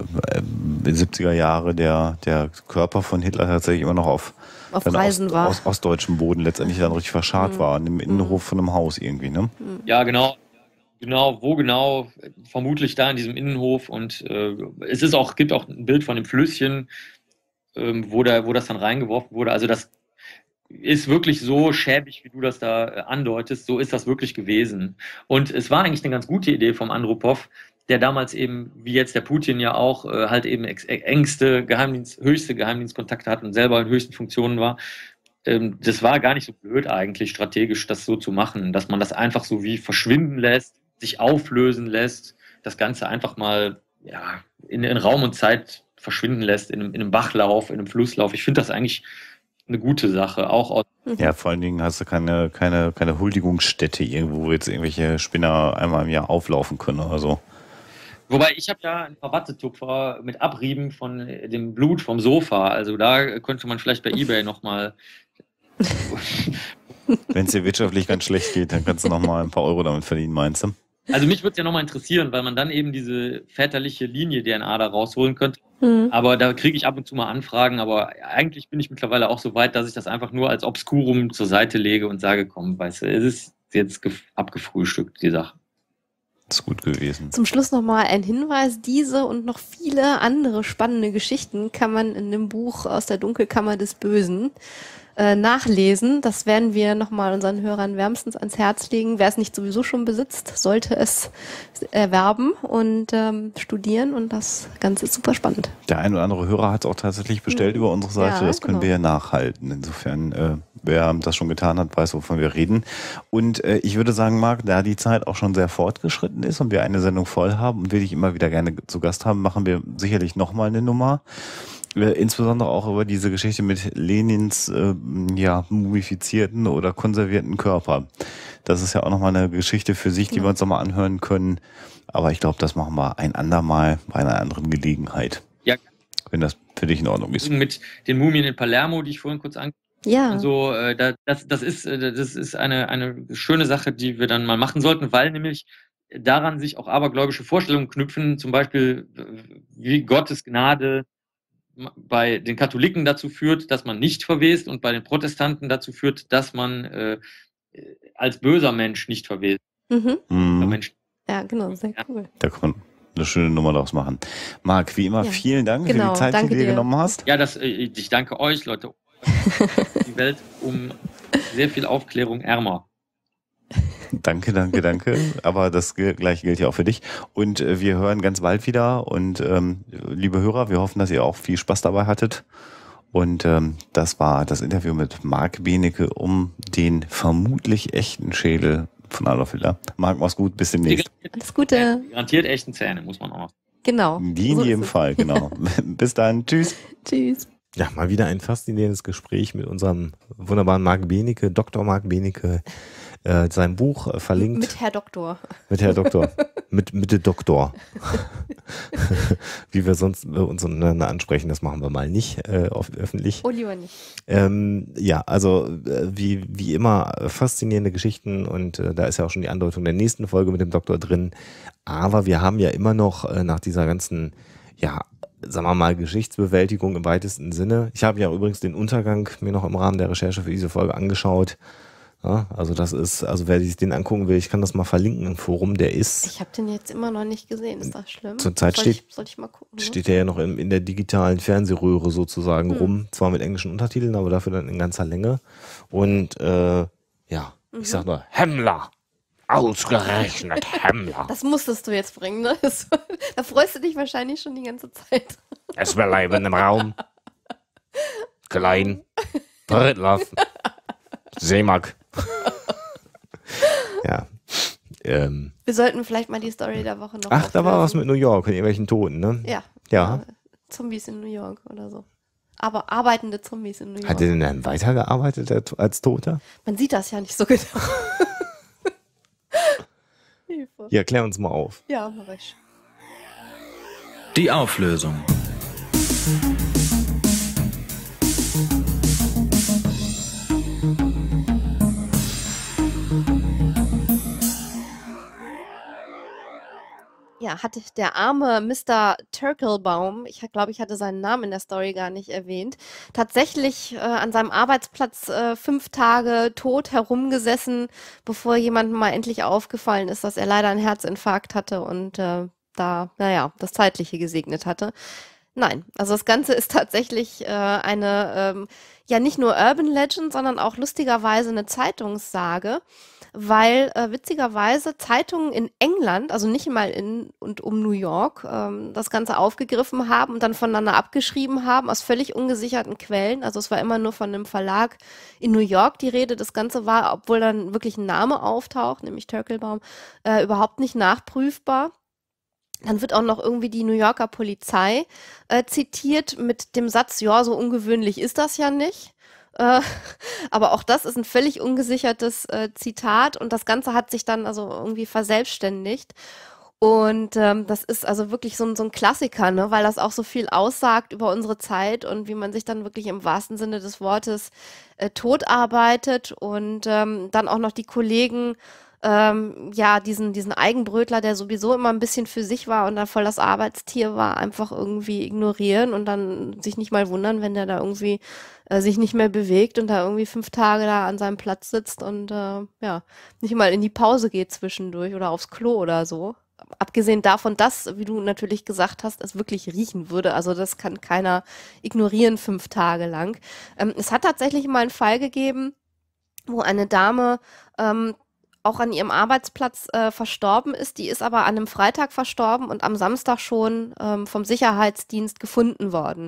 70er Jahre der Körper von Hitler tatsächlich immer noch auf Reisen war. Aus ostdeutschem Boden letztendlich dann richtig verscharrt war, in dem Innenhof von einem Haus irgendwie, ne? Ja, genau. Wo genau? Vermutlich da in diesem Innenhof. Und gibt auch ein Bild von dem Flüsschen, wo das dann reingeworfen wurde. Also das ist wirklich so schäbig, wie du das da andeutest. So ist das wirklich gewesen. Und es war eigentlich eine ganz gute Idee vom Andropow, der damals eben, wie jetzt der Putin ja auch, halt eben höchste Geheimdienstkontakte hat und selber in höchsten Funktionen war. Das war gar nicht so blöd eigentlich, strategisch das so zu machen, dass man das einfach so wie verschwinden lässt, sich auflösen lässt, das Ganze einfach mal in Raum und Zeit verschwinden lässt, in einem Bachlauf, in einem Flusslauf. Ich finde das eigentlich eine gute Sache. Vor allen Dingen hast du keine Huldigungsstätte irgendwo, wo jetzt irgendwelche Spinner einmal im Jahr auflaufen können oder so. Wobei, ich habe ja einen Wattetupfer mit Abrieben von dem Blut vom Sofa. Also da könnte man vielleicht bei eBay nochmal... Wenn es dir wirtschaftlich ganz schlecht geht, dann kannst du nochmal ein paar Euro damit verdienen, meinst du? Also mich würde es ja nochmal interessieren, weil man dann eben diese väterliche Linie DNA da rausholen könnte. Aber da kriege ich ab und zu mal Anfragen. Aber eigentlich bin ich mittlerweile auch so weit, dass ich das einfach nur als Obskurum zur Seite lege und sage, komm, weißt du, es ist jetzt abgefrühstückt, die Sache. Das ist gut gewesen. Zum Schluss nochmal ein Hinweis, diese und noch viele andere spannende Geschichten kann man in dem Buch Aus der Dunkelkammer des Bösen nachlesen. Das werden wir nochmal unseren Hörern wärmstens ans Herz legen. Wer es nicht sowieso schon besitzt, sollte es erwerben und studieren, und das Ganze ist super spannend. Der ein oder andere Hörer hat es auch tatsächlich bestellt über unsere Seite. Ja, das können wir ja nachhalten. Insofern, wer das schon getan hat, weiß, wovon wir reden. Und ich würde sagen, Marc, da die Zeit auch schon sehr fortgeschritten ist und wir eine Sendung voll haben und wir dich immer wieder gerne zu Gast haben, machen wir sicherlich nochmal eine Nummer. Insbesondere auch über diese Geschichte mit Lenins mumifizierten oder konservierten Körper. Das ist ja auch nochmal eine Geschichte für sich, die wir uns nochmal anhören können. Aber ich glaube, das machen wir ein andermal bei einer anderen Gelegenheit. Ja. Wenn das für dich in Ordnung ist. Mit den Mumien in Palermo, die ich vorhin kurz Ja. Also das ist eine schöne Sache, die wir dann mal machen sollten, weil nämlich daran sich auch abergläubische Vorstellungen knüpfen, zum Beispiel wie Gottes Gnade bei den Katholiken dazu führt, dass man nicht verwest, und bei den Protestanten dazu führt, dass man als böser Mensch nicht verwest. Mensch. Ja, genau, sehr cool. Da kann man eine schöne Nummer daraus machen. Marc, wie immer, vielen Dank für die Zeit, die du dir genommen hast. Ja, ich danke euch, Leute. Die Welt um sehr viel Aufklärung ärmer. Danke. Aber das Gleiche gilt ja auch für dich. Und wir hören ganz bald wieder. Und liebe Hörer, wir hoffen, dass ihr auch viel Spaß dabei hattet. Und das war das Interview mit Marc Benecke um den vermutlich echten Schädel von Adolf Hitler. Marc, mach's gut, bis demnächst. Alles Gute. Garantiert echten Zähne, muss man auch noch. Genau. Die in jedem Fall, genau. Bis dann. Tschüss. Tschüss. Ja, mal wieder ein faszinierendes Gespräch mit unserem wunderbaren Marc Benecke, Dr. Marc Benecke, sein Buch verlinkt. Mit Herr Doktor. Mit Herr Doktor. mit dem Doktor. Wie wir sonst uns untereinander ansprechen, das machen wir mal nicht öffentlich. Oh, lieber nicht. Ja, also wie immer faszinierende Geschichten, und da ist ja auch schon die Andeutung der nächsten Folge mit dem Doktor drin. Aber wir haben ja immer noch nach dieser ganzen, sagen wir mal, Geschichtsbewältigung im weitesten Sinne. Ich habe ja übrigens den Untergang mir noch im Rahmen der Recherche für diese Folge angeschaut. Ja, also wer sich den angucken will, ich kann das mal verlinken im Forum, der ist. Ich habe den jetzt immer noch nicht gesehen, ist das schlimm? Zurzeit soll ich mal gucken, steht der ja noch in der digitalen Fernsehröhre sozusagen rum, zwar mit englischen Untertiteln, aber dafür dann in ganzer Länge. Und ich sag nur, Hemmler! Ausgerechnet Hemmler! Das musstest du jetzt bringen, ne? Da freust du dich wahrscheinlich schon die ganze Zeit. Es bleiben im Raum. Klein. Drittlaff. Seemark. Ja. Wir sollten vielleicht mal die Story der Woche noch Ach, da war auflösen. was mit New York und irgendwelchen Toten, ne? Ja. Zombies in New York oder so. Aber arbeitende Zombies in New York. Hat er denn dann weitergearbeitet als Toter? Man sieht das ja nicht so genau. Hilfe. Ja, klär uns mal auf. Ja, mach ich. Die Auflösung. Ja, hatte der arme Mr. Turkelbaum, ich glaube, ich hatte seinen Namen in der Story gar nicht erwähnt, tatsächlich an seinem Arbeitsplatz 5 Tage tot herumgesessen, bevor jemandem mal endlich aufgefallen ist, dass er leider einen Herzinfarkt hatte und das Zeitliche gesegnet hatte. Nein, also das Ganze ist tatsächlich eine, nicht nur Urban Legend, sondern auch lustigerweise eine Zeitungssage, weil witzigerweise Zeitungen in England, also nicht mal in und um New York, das Ganze aufgegriffen haben und dann voneinander abgeschrieben haben aus völlig ungesicherten Quellen. Also es war immer nur von einem Verlag in New York die Rede. Das Ganze war, obwohl dann wirklich ein Name auftaucht, nämlich Turkelbaum, überhaupt nicht nachprüfbar. Dann wird auch noch irgendwie die New Yorker Polizei zitiert mit dem Satz, ja, so ungewöhnlich ist das ja nicht. Aber auch das ist ein völlig ungesichertes Zitat und das Ganze hat sich dann also irgendwie verselbstständigt. Und das ist also wirklich so ein Klassiker, ne? Weil das auch so viel aussagt über unsere Zeit und wie man sich dann wirklich im wahrsten Sinne des Wortes totarbeitet und dann auch noch die Kollegen diesen Eigenbrötler, der sowieso immer ein bisschen für sich war und dann voll das Arbeitstier war, einfach irgendwie ignorieren und dann sich nicht mal wundern, wenn der da irgendwie sich nicht mehr bewegt und da irgendwie 5 Tage da an seinem Platz sitzt und nicht mal in die Pause geht zwischendurch oder aufs Klo oder so. Abgesehen davon, dass, wie du natürlich gesagt hast, es wirklich riechen würde. Also das kann keiner ignorieren 5 Tage lang. Es hat tatsächlich mal einen Fall gegeben, wo eine Dame auch an ihrem Arbeitsplatz verstorben ist. Die ist aber an einem Freitag verstorben und am Samstag schon vom Sicherheitsdienst gefunden worden.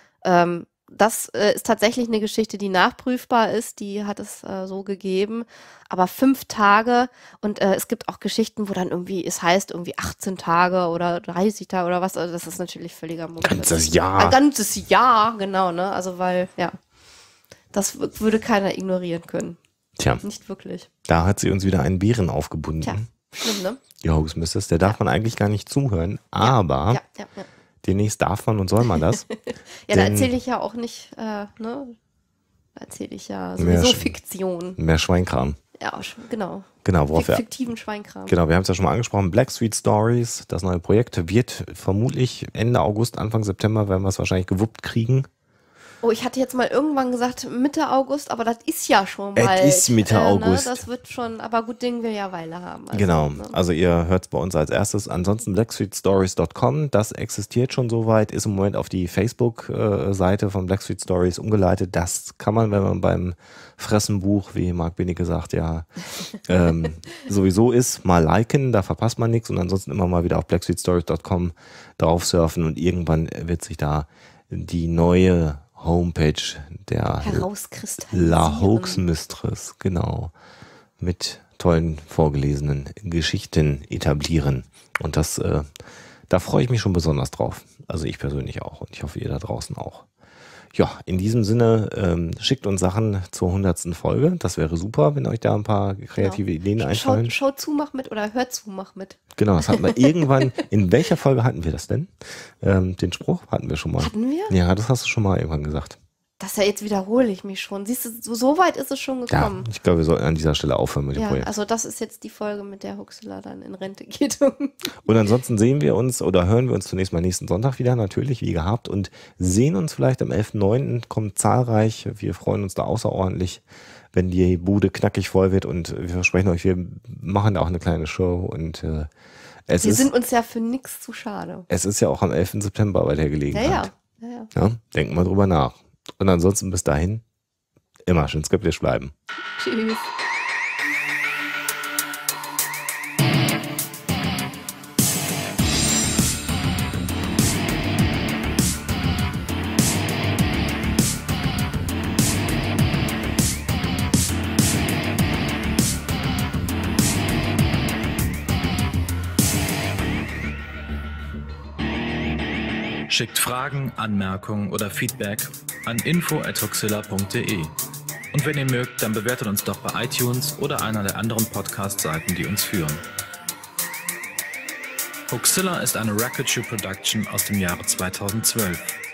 Das ist tatsächlich eine Geschichte, die nachprüfbar ist. Die hat es so gegeben. Aber 5 Tage und es gibt auch Geschichten, wo dann irgendwie, es heißt irgendwie 18 Tage oder 30 Tage oder was. Also das ist natürlich völliger Mumpitz. Ganzes Jahr. Ein ganzes Jahr, genau, ne? Also weil, das würde keiner ignorieren können. Tja, Nicht wirklich. da hat sie uns wieder einen Bären aufgebunden. Tja, schlimm, ne? Die Hoax Mistress, der darf man eigentlich gar nicht zuhören, aber Ja. demnächst darf man und soll man das. Ja, da Denn- erzähle ich ja auch nicht, ne? Da erzähle ich ja Mehr sowieso Sch- Fiktion. Mehr Schweinkram. Ja, genau. Genau, worauf wir, Fiktiven Schweinkram. genau, wir haben es ja schon mal angesprochen. Black Street Stories, das neue Projekt, wird vermutlich Ende August, Anfang September, werden wir es wahrscheinlich gewuppt kriegen. Oh, ich hatte jetzt mal irgendwann gesagt Mitte August, aber das ist ja schon Es bald. ist Mitte August. Ne? Das wird schon, aber gut, Ding will ja Weile haben. Also, Genau, ne? also ihr hört es bei uns als erstes. Ansonsten blackstreetstories.com, das existiert schon soweit, ist im Moment auf die Facebook-Seite von Black Street Stories umgeleitet. Das kann man, wenn man beim Fressenbuch, wie Marc Benecke sagt, sowieso ist, mal liken, da verpasst man nichts und ansonsten immer mal wieder auf blackstreetstories.com drauf surfen und irgendwann wird sich da die neue Homepage der Herauskristallisieren. La Hoax Mistress, genau, mit tollen vorgelesenen Geschichten etablieren. Und das, da freue ich mich schon besonders drauf. Also ich persönlich auch und ich hoffe, ihr da draußen auch. Ja, in diesem Sinne, schickt uns Sachen zur 100. Folge. Das wäre super, wenn euch da ein paar kreative Ideen einfallen. Schau zu, mach mit oder hör zu, mach mit. Genau, das hatten wir irgendwann. In welcher Folge hatten wir das denn? Den Spruch hatten wir schon mal. Hatten wir? Ja, das hast du schon mal irgendwann gesagt. Jetzt wiederhole ich mich schon. Siehst du, so weit ist es schon Ja, gekommen. ich glaube, wir sollten an dieser Stelle aufhören mit dem Ja, Projekt. also das ist jetzt die Folge, mit der Huxela dann in Rente geht. Und ansonsten sehen wir uns oder hören wir uns zunächst mal nächsten Sonntag wieder, natürlich, wie gehabt, und sehen uns vielleicht am 11.9. Kommt zahlreich. Wir freuen uns da außerordentlich, wenn die Bude knackig voll wird und wir versprechen euch, wir machen da auch eine kleine Show und Wir sind uns ja für nichts zu schade. es ist ja auch am 11. September bei der Gelegenheit. Ja. Ja, denken mal drüber nach. Und ansonsten bis dahin immer schön skeptisch bleiben. Tschüss. Schickt Fragen, Anmerkungen oder Feedback an info@huxilla.de. Und wenn ihr mögt, dann bewertet uns doch bei iTunes oder einer der anderen Podcast-Seiten, die uns führen. Huxilla ist eine Record Shoe Production aus dem Jahre 2012.